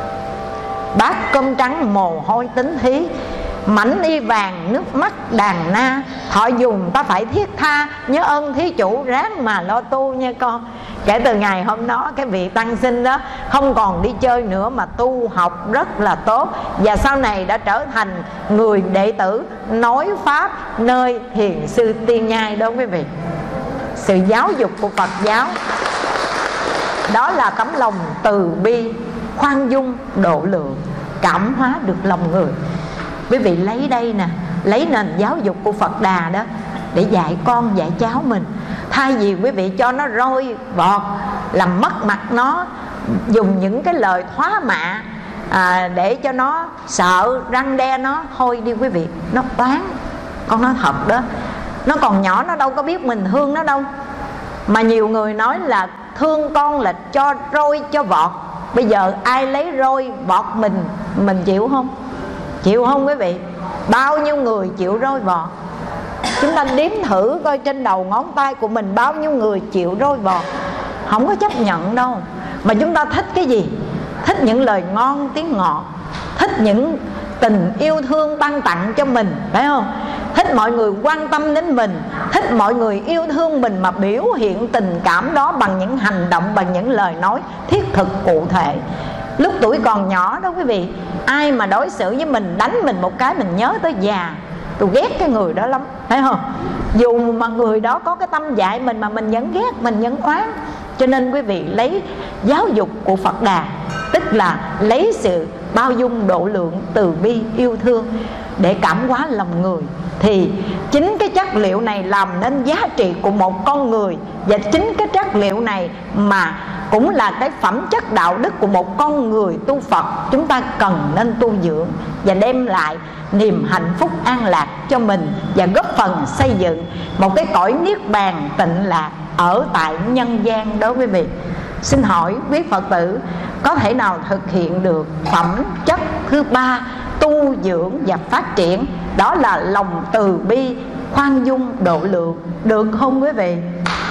Bát cơm trắng mồ hôi tính thí, mảnh y vàng nước mắt đàn na. Thọ dùng ta phải thiết tha, nhớ ơn thí chủ, ráng mà lo tu nha con. Kể từ ngày hôm đó, cái vị tăng sinh đó không còn đi chơi nữa mà tu học rất là tốt, và sau này đã trở thành người đệ tử nói Pháp nơi thiền sư Tiên Nhai đó quý vị. Sự giáo dục của Phật giáo đó là tấm lòng từ bi, khoan dung, độ lượng, cảm hóa được lòng người. Quý vị lấy đây nè, lấy nền giáo dục của Phật Đà đó để dạy con dạy cháu mình. Thay vì quý vị cho nó roi vọt, làm mất mặt nó, dùng những cái lời thoá mạ để cho nó sợ, răng đe nó, thôi đi quý vị. Nó oán, con nói thật đó, nó còn nhỏ nó đâu có biết mình thương nó đâu. Mà nhiều người nói là thương con là cho roi cho vọt. Bây giờ ai lấy roi vọt mình chịu không? Chịu không quý vị? Bao nhiêu người chịu roi vọt? Chúng ta đếm thử coi trên đầu ngón tay của mình bao nhiêu người chịu roi vọt. Không có chấp nhận đâu. Mà chúng ta thích cái gì? Thích những lời ngon tiếng ngọt, thích những tình yêu thương ban tặng cho mình, phải không? Thích mọi người quan tâm đến mình, thích mọi người yêu thương mình, mà biểu hiện tình cảm đó bằng những hành động, bằng những lời nói thiết thực cụ thể. Lúc tuổi còn nhỏ đó quý vị, ai mà đối xử với mình, đánh mình một cái mình nhớ tới già. Tôi ghét cái người đó lắm, thấy không? Dù mà người đó có cái tâm dạy mình mà mình vẫn ghét, mình vẫn oán. Cho nên quý vị lấy giáo dục của Phật Đà, tức là lấy sự bao dung, độ lượng, từ bi, yêu thương để cảm hóa lòng người. Thì chính cái chất liệu này làm nên giá trị của một con người. Và chính cái chất liệu này mà cũng là cái phẩm chất đạo đức của một con người tu Phật chúng ta cần nên tu dưỡng, và đem lại niềm hạnh phúc an lạc cho mình, và góp phần xây dựng một cái cõi niết bàn tịnh lạc ở tại nhân gian đó quý vị. Xin hỏi quý Phật tử có thể nào thực hiện được phẩm chất thứ 3 tu dưỡng và phát triển, đó là lòng từ bi, khoan dung, độ lượng, được không quý vị?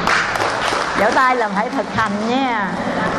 Vỗ tay là phải thực hành nha.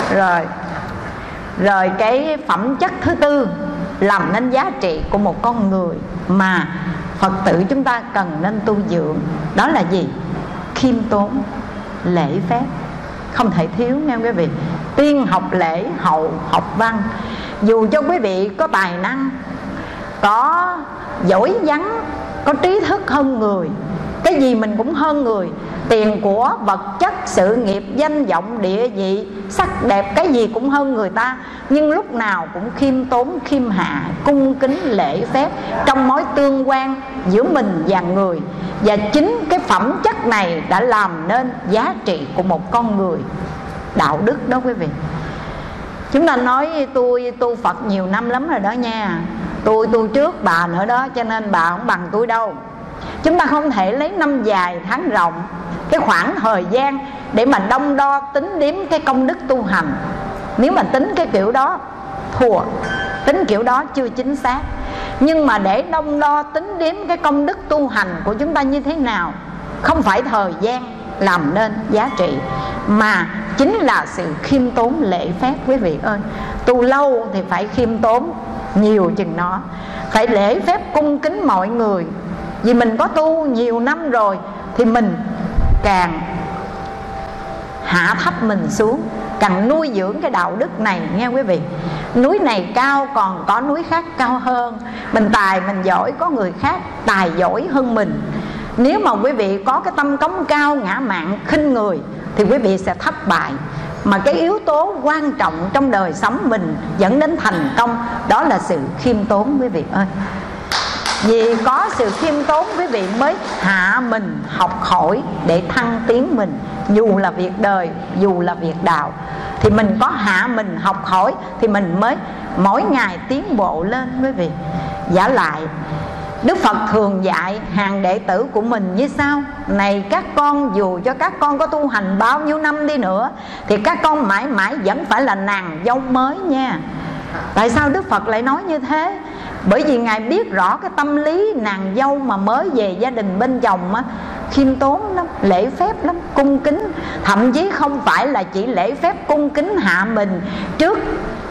Rồi cái phẩm chất thứ 4 làm nên giá trị của một con người mà Phật tử chúng ta cần nên tu dưỡng, đó là gì? Khiêm tốn, lễ phép, không thể thiếu nha quý vị. Tiên học lễ, hậu học văn. Dù cho quý vị có tài năng, có giỏi văn, có trí thức hơn người, cái gì mình cũng hơn người. Tiền của, vật chất, sự nghiệp, danh vọng, địa vị, sắc đẹp, cái gì cũng hơn người ta. Nhưng lúc nào cũng khiêm tốn, khiêm hạ, cung kính, lễ phép trong mối tương quan giữa mình và người. Và chính cái phẩm chất này đã làm nên giá trị của một con người đạo đức đó quý vị. Chúng ta nói tôi tu Phật nhiều năm lắm rồi đó nha, tôi trước bà nữa đó, cho nên bà không bằng tôi đâu. Chúng ta không thể lấy năm dài tháng rộng, cái khoảng thời gian để mà đong đo tính đếm cái công đức tu hành. Nếu mà tính cái kiểu đó thua, tính kiểu đó chưa chính xác. Nhưng mà để đong đo tính đếm cái công đức tu hành của chúng ta như thế nào, không phải thời gian làm nên giá trị, mà chính là sự khiêm tốn lễ phép quý vị ơi. Tu lâu thì phải khiêm tốn nhiều chừng nó, phải lễ phép cung kính mọi người. Vì mình có tu nhiều năm rồi thì mình càng hạ thấp mình xuống, càng nuôi dưỡng cái đạo đức này nghe quý vị. Núi này cao còn có núi khác cao hơn. Mình tài mình giỏi có người khác tài giỏi hơn mình. Nếu mà quý vị có cái tâm cống cao ngã mạn khinh người thì quý vị sẽ thất bại. Mà cái yếu tố quan trọng trong đời sống mình dẫn đến thành công đó là sự khiêm tốn quý vị ơi. Vì có sự khiêm tốn quý vị mới hạ mình học hỏi để thăng tiến mình. Dù là việc đời, dù là việc đạo, thì mình có hạ mình học hỏi thì mình mới mỗi ngày tiến bộ lên quý vị. Giả lại Đức Phật thường dạy hàng đệ tử của mình như sau: này các con, dù cho các con có tu hành bao nhiêu năm đi nữa thì các con mãi mãi vẫn phải là nàng dâu mới nha. Tại sao Đức Phật lại nói như thế? Bởi vì Ngài biết rõ cái tâm lý nàng dâu mà mới về gia đình bên chồng á, khiêm tốn lắm, lễ phép lắm, cung kính. Thậm chí không phải là chỉ lễ phép cung kính hạ mình trước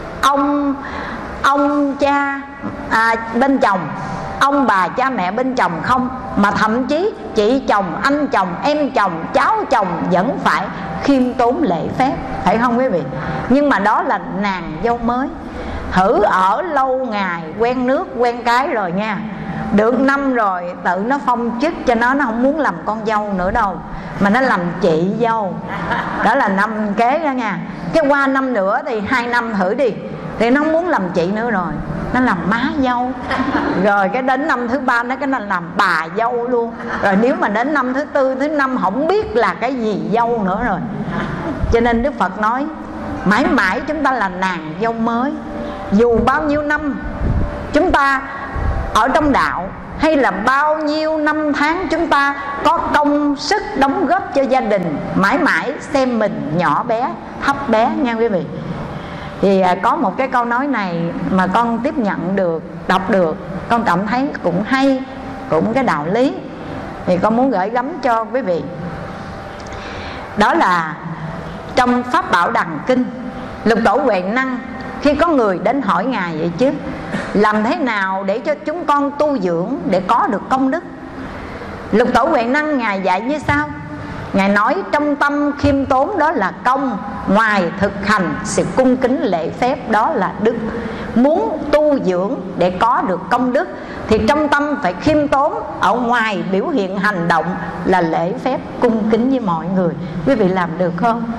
ông cha bên chồng, ông bà cha mẹ bên chồng không, mà thậm chí chị chồng, anh chồng, em chồng, cháu chồng vẫn phải khiêm tốn lễ phép, phải không quý vị? Nhưng mà đó là nàng dâu mới. Thử ở lâu ngày quen nước quen cái rồi nha, được năm rồi tự nó phong chức cho nó không muốn làm con dâu nữa đâu, mà nó làm chị dâu. Đó là năm kế đó nha. Cái qua năm nữa thì 2 năm thử đi, thì nó không muốn làm chị nữa rồi, nó làm má dâu. Rồi cái đến năm thứ 3 nó cái nó làm bà dâu luôn. Rồi nếu mà đến năm thứ 4, thứ 5 không biết là cái gì dâu nữa rồi. Cho nên Đức Phật nói mãi mãi chúng ta là nàng dâu mới. Dù bao nhiêu năm chúng ta ở trong đạo, hay là bao nhiêu năm tháng chúng ta có công sức đóng góp cho gia đình, mãi mãi xem mình nhỏ bé, thấp bé nha quý vị. Thì có một cái câu nói này mà con tiếp nhận được, đọc được, con cảm thấy cũng hay, cũng cái đạo lý, thì con muốn gửi gắm cho quý vị. Đó là trong Pháp Bảo Đằng Kinh, Lục Tổ Huệ Năng khi có người đến hỏi Ngài vậy chứ, làm thế nào để cho chúng con tu dưỡng để có được công đức? Lục Tổ Huệ Năng Ngài dạy như sau. Ngài nói trong tâm khiêm tốn đó là công, ngoài thực hành sự cung kính lễ phép đó là đức. Muốn tu dưỡng để có được công đức thì trong tâm phải khiêm tốn, ở ngoài biểu hiện hành động là lễ phép cung kính với mọi người. Quý vị làm được không?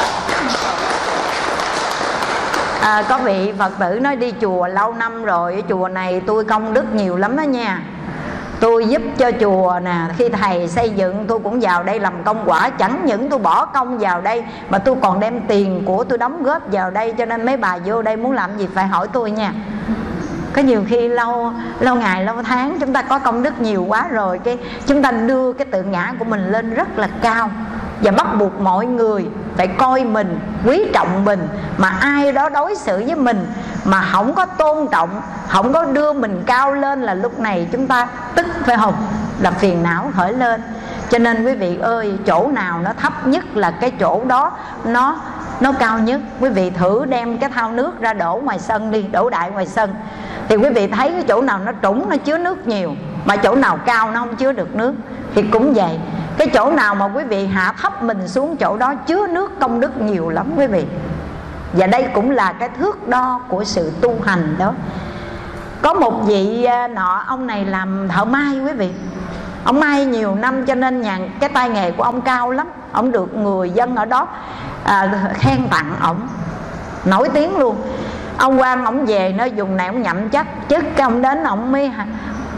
Có vị Phật tử nói đi chùa lâu năm rồi, ở chùa này tôi công đức nhiều lắm đó nha, tôi giúp cho chùa nè, khi thầy xây dựng tôi cũng vào đây làm công quả. Chẳng những tôi bỏ công vào đây mà tôi còn đem tiền của tôi đóng góp vào đây, cho nên mấy bà vô đây muốn làm gì phải hỏi tôi nha. Có nhiều khi lâu ngày lâu tháng chúng ta có công đức nhiều quá rồi, cái chúng ta đưa cái tự ngã của mình lên rất là cao, và bắt buộc mọi người phải coi mình, quý trọng mình. Mà ai đó đối xử với mình mà không có tôn trọng, không có đưa mình cao lên là lúc này chúng ta tức, phải không? Là phiền não khởi lên. Cho nên quý vị ơi, chỗ nào nó thấp nhất là cái chỗ đó nó cao nhất. Quý vị thử đem cái thau nước ra đổ ngoài sân đi, đổ đại ngoài sân, thì quý vị thấy cái chỗ nào nó trũng nó chứa nước nhiều, mà chỗ nào cao nó không chứa được nước. Thì cũng vậy, cái chỗ nào mà quý vị hạ thấp mình xuống, chỗ đó chứa nước công đức nhiều lắm quý vị. Và đây cũng là cái thước đo của sự tu hành đó. Có một vị nọ, ông này làm thợ may quý vị. Ông may nhiều năm cho nên cái tay nghề của ông cao lắm. Ông được người dân ở đó khen tặng ông, nổi tiếng luôn. Ông quan ông về nó dùng này ông nhậm chức, cái ông đến ông mới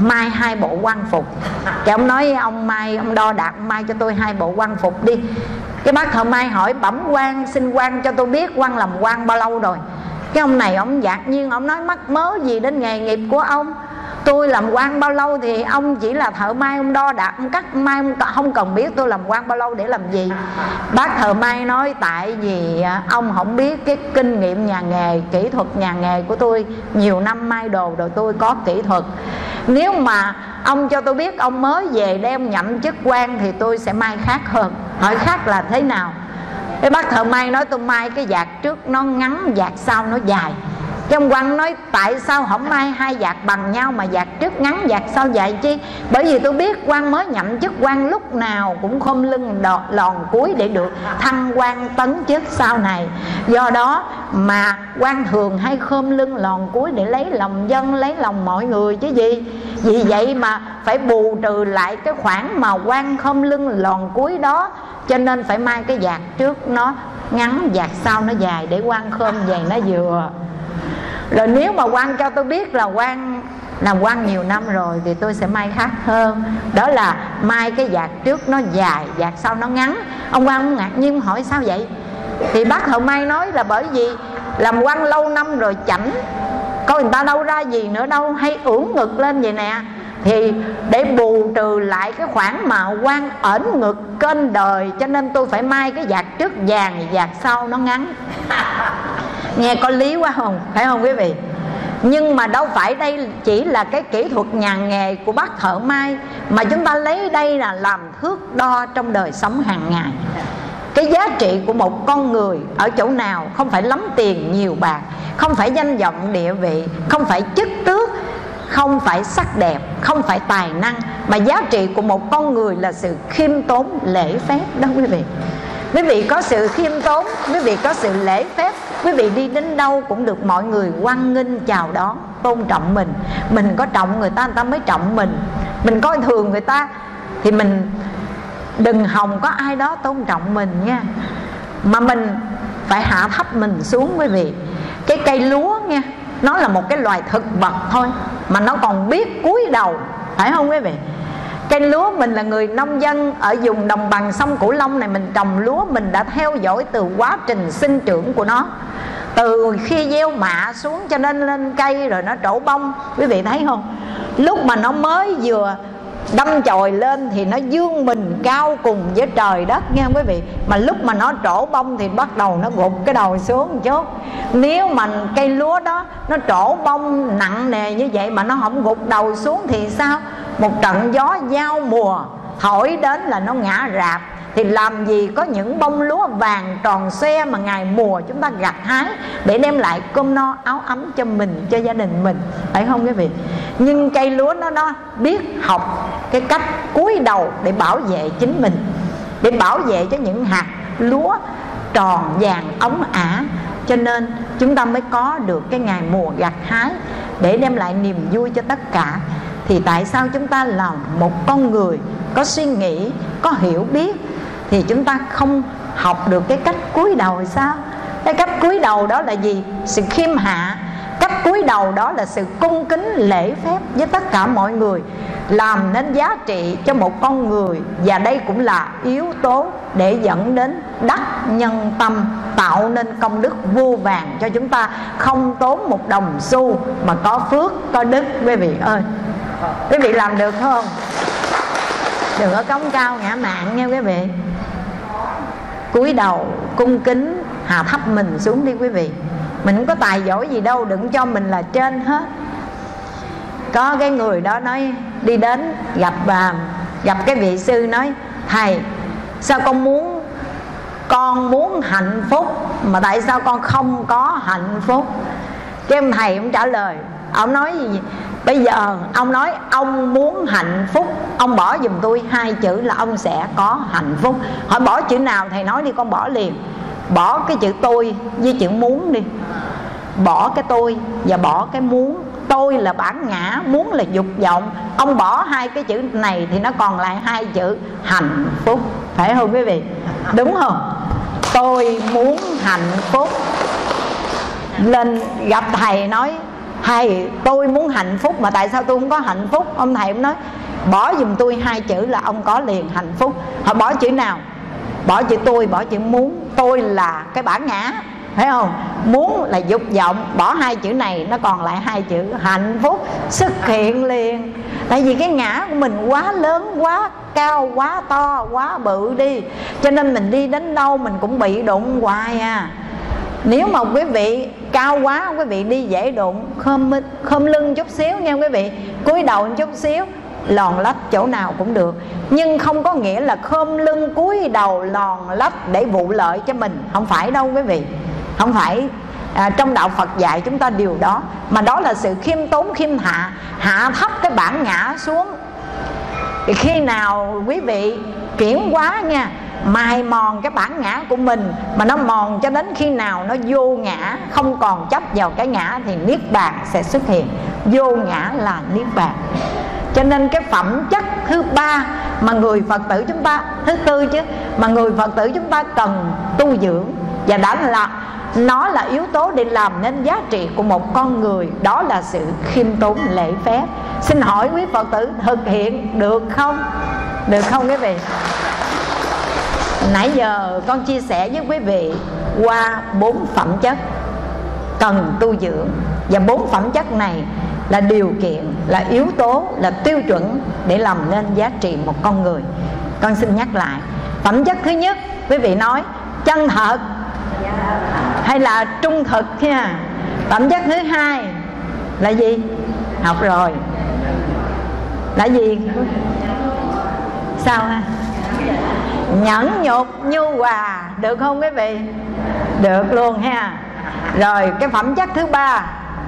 mai 2 bộ quan phục. Cái ông nói ông mai, ông đo đạc mai cho tôi 2 bộ quan phục đi. Cái bác thợ may hỏi bẩm quan, xin quan cho tôi biết quan làm quan bao lâu rồi. Cái ông này ông ngạc nhiên, ông nói mắc mớ gì đến nghề nghiệp của ông. Tôi làm quan bao lâu thì ông chỉ là thợ may, ông đo đạc, ông cắt may, ông không cần biết tôi làm quan bao lâu để làm gì. Bác thợ may nói tại vì ông không biết cái kinh nghiệm nhà nghề, kỹ thuật nhà nghề của tôi. Nhiều năm may đồ rồi tôi có kỹ thuật. Nếu mà ông cho tôi biết ông mới về đem nhậm chức quan thì tôi sẽ may khác hơn. Hỏi khác là thế nào? Cái bác thợ may nói tôi may cái vạt trước nó ngắn, vạt sau nó dài. Cái ông quan nói tại sao không may 2 vạt bằng nhau mà vạt trước ngắn vạt sau dài chi? Bởi vì tôi biết quan mới nhậm chức quan lúc nào cũng khom lưng lòn cúi để được thăng quan tấn chức sau này. Do đó mà quan thường hay khom lưng lòn cúi để lấy lòng dân, lấy lòng mọi người chứ gì. Vì vậy mà phải bù trừ lại cái khoản mà quan khom lưng lòn cúi đó, cho nên phải may cái vạt trước nó ngắn, vạt sau nó dài để quan khom vậy nó vừa. Rồi nếu mà quan cho tôi biết là quan làm quan nhiều năm rồi thì tôi sẽ may khác hơn. Đó là may cái vạt trước nó dài, vạt sau nó ngắn. Ông quan ông ngạc nhiên hỏi sao vậy? Thì bác thợ may nói là bởi vì làm quan lâu năm rồi chảnh, coi người ta đâu ra gì nữa đâu, hay ưỡn ngực lên vậy nè. Thì để bù trừ lại cái khoản mà quan ẩn ngực kênh đời, cho nên tôi phải may cái vạt trước vàng, vạt sau nó ngắn. Nghe có lý quá không? Phải không quý vị? Nhưng mà đâu phải đây chỉ là cái kỹ thuật nhà nghề của bác thợ may, mà chúng ta lấy đây là làm thước đo trong đời sống hàng ngày. Cái giá trị của một con người ở chỗ nào? Không phải lắm tiền nhiều bạc, không phải danh vọng địa vị, không phải chức tước, không phải sắc đẹp, không phải tài năng, mà giá trị của một con người là sự khiêm tốn, lễ phép đó quý vị. Quý vị có sự khiêm tốn, quý vị có sự lễ phép, quý vị đi đến đâu cũng được mọi người hoan nghênh chào đón, tôn trọng mình. Mình có trọng người ta mới trọng mình. Mình coi thường người ta thì mình đừng hòng có ai đó tôn trọng mình nha. Mà mình phải hạ thấp mình xuống quý vị. Cái cây lúa nha, nó là một cái loài thực vật thôi mà nó còn biết cúi đầu, phải không quý vị? Cây lúa, mình là người nông dân ở vùng đồng bằng sông Cửu Long này, mình trồng lúa, mình đã theo dõi từ quá trình sinh trưởng của nó, từ khi gieo mạ xuống cho nên lên cây rồi nó trổ bông. Quý vị thấy không? Lúc mà nó mới vừa đâm chồi lên thì nó vươn mình cao cùng với trời đất nghe quý vị. Mà lúc mà nó trổ bông thì bắt đầu nó gục cái đầu xuống một chút. Nếu mà cây lúa đó nó trổ bông nặng nề như vậy mà nó không gục đầu xuống thì sao? Một trận gió giao mùa thổi đến là nó ngã rạp. Thì làm gì có những bông lúa vàng tròn xoe mà ngày mùa chúng ta gặt hái để đem lại cơm no áo ấm cho mình, cho gia đình mình, phải không quý vị? Nhưng cây lúa nó biết học cái cách cúi đầu để bảo vệ chính mình, để bảo vệ cho những hạt lúa tròn vàng óng ả. Cho nên chúng ta mới có được cái ngày mùa gặt hái để đem lại niềm vui cho tất cả. Thì tại sao chúng ta là một con người có suy nghĩ, có hiểu biết thì chúng ta không học được cái cách cúi đầu sao? Cái cách cúi đầu đó là gì? Sự khiêm hạ. Cách cúi đầu đó là sự cung kính lễ phép với tất cả mọi người, làm nên giá trị cho một con người. Và đây cũng là yếu tố để dẫn đến đắc nhân tâm, tạo nên công đức vô vàn cho chúng ta, không tốn một đồng xu mà có phước, có đức quý vị ơi. Quý vị làm được không? Đừng có cống cao ngã mạn nha quý vị. Cúi đầu cung kính, hạ thấp mình xuống đi quý vị. Mình không có tài giỏi gì đâu, đừng cho mình là trên hết. Có cái người đó nói đi đến gặp cái vị sư nói: thầy, sao con muốn hạnh phúc mà tại sao con không có hạnh phúc? Cái ông thầy ông trả lời, ông nói gì? Bây giờ ông nói ông muốn hạnh phúc, ông bỏ giùm tôi 2 chữ là ông sẽ có hạnh phúc. Hỏi bỏ chữ nào? Thầy nói đi con bỏ liền. Bỏ cái chữ tôi với chữ muốn đi. Bỏ cái tôi và bỏ cái muốn. Tôi là bản ngã, muốn là dục vọng. Ông bỏ 2 cái chữ này thì nó còn lại 2 chữ hạnh phúc. Phải không quý vị? Đúng không? Tôi muốn hạnh phúc. Lên gặp thầy nói thầy tôi muốn hạnh phúc mà tại sao tôi không có hạnh phúc? Ông thầy cũng nói bỏ giùm tôi 2 chữ là ông có liền hạnh phúc. Họ bỏ chữ nào? Bỏ chữ tôi, bỏ chữ muốn. Tôi là cái bản ngã, thấy không? Muốn là dục vọng, bỏ 2 chữ này nó còn lại 2 chữ hạnh phúc xuất hiện liền. Tại vì cái ngã của mình quá lớn, quá cao, quá to, quá bự đi, cho nên mình đi đến đâu mình cũng bị đụng hoài à. Nếu mà quý vị cao quá, quý vị đi dễ đụng. Khom lưng chút xíu nha quý vị, cúi đầu chút xíu, lòn lách chỗ nào cũng được. Nhưng không có nghĩa là khom lưng cúi đầu lòn lách để vụ lợi cho mình. Không phải đâu quý vị. Không phải trong đạo Phật dạy chúng ta điều đó. Mà đó là sự khiêm tốn, khiêm hạ. Hạ thấp cái bản ngã xuống. Thì khi nào quý vị chuyển hóa nha, mài mòn cái bản ngã của mình, mà nó mòn cho đến khi nào nó vô ngã, không còn chấp vào cái ngã, thì niết bàn sẽ xuất hiện. Vô ngã là niết bàn. Cho nên cái phẩm chất thứ 3 mà người Phật tử chúng ta, thứ 4 chứ, mà người Phật tử chúng ta cần tu dưỡng, và đã là nó là yếu tố để làm nên giá trị của một con người, đó là sự khiêm tốn lễ phép. Xin hỏi quý Phật tử thực hiện được không? Được không quý vị? Nãy giờ con chia sẻ với quý vị qua 4 phẩm chất cần tu dưỡng. Và 4 phẩm chất này là điều kiện, là yếu tố, là tiêu chuẩn để làm nên giá trị một con người. Con xin nhắc lại. Phẩm chất thứ nhất, quý vị nói chân thật hay là trung thực nha. Phẩm chất thứ 2 là gì? Học rồi. Là gì? Sao ha? Nhẫn nhục nhu hòa. Được không quý vị? Được luôn ha. Rồi cái phẩm chất thứ 3,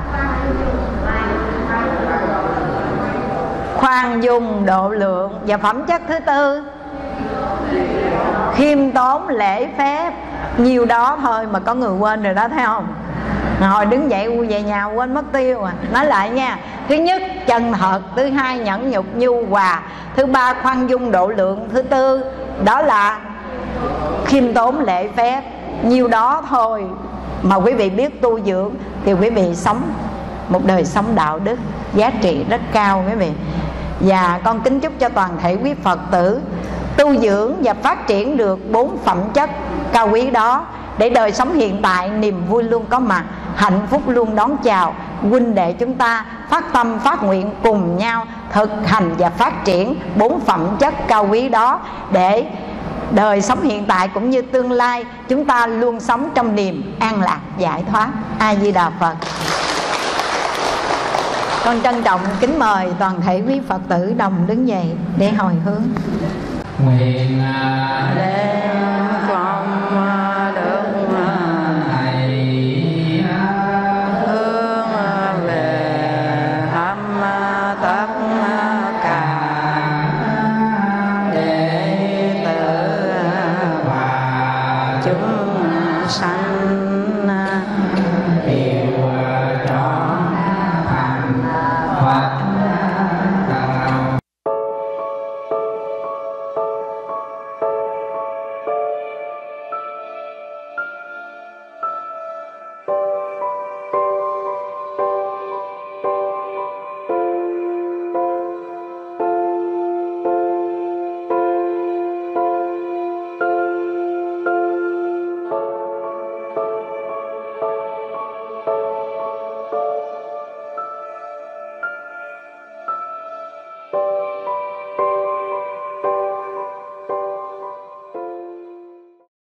khoan dung độ lượng. Và phẩm chất thứ 4, khiêm tốn lễ phép. Nhiều đó thôi mà có người quên rồi đó, thấy không? Hồi đứng dậy về nhà quên mất tiêu à. Nói lại nha. Thứ nhất chân thật, thứ 2 nhẫn nhục nhu hòa, thứ 3 khoan dung độ lượng, thứ 4 đó là khiêm tốn lễ phép. Nhiều đó thôi mà quý vị biết tu dưỡng thì quý vị sống một đời sống đạo đức, giá trị rất cao quý vị. Và con kính chúc cho toàn thể quý Phật tử tu dưỡng và phát triển được 4 phẩm chất cao quý đó, để đời sống hiện tại niềm vui luôn có mặt, hạnh phúc luôn đón chào. Huynh đệ chúng ta phát tâm phát nguyện cùng nhau thực hành và phát triển 4 phẩm chất cao quý đó, để đời sống hiện tại cũng như tương lai chúng ta luôn sống trong niềm an lạc giải thoát. A Di Đà Phật. Con trân trọng kính mời toàn thể quý Phật tử đồng đứng dậy để hồi hướng. Nguyện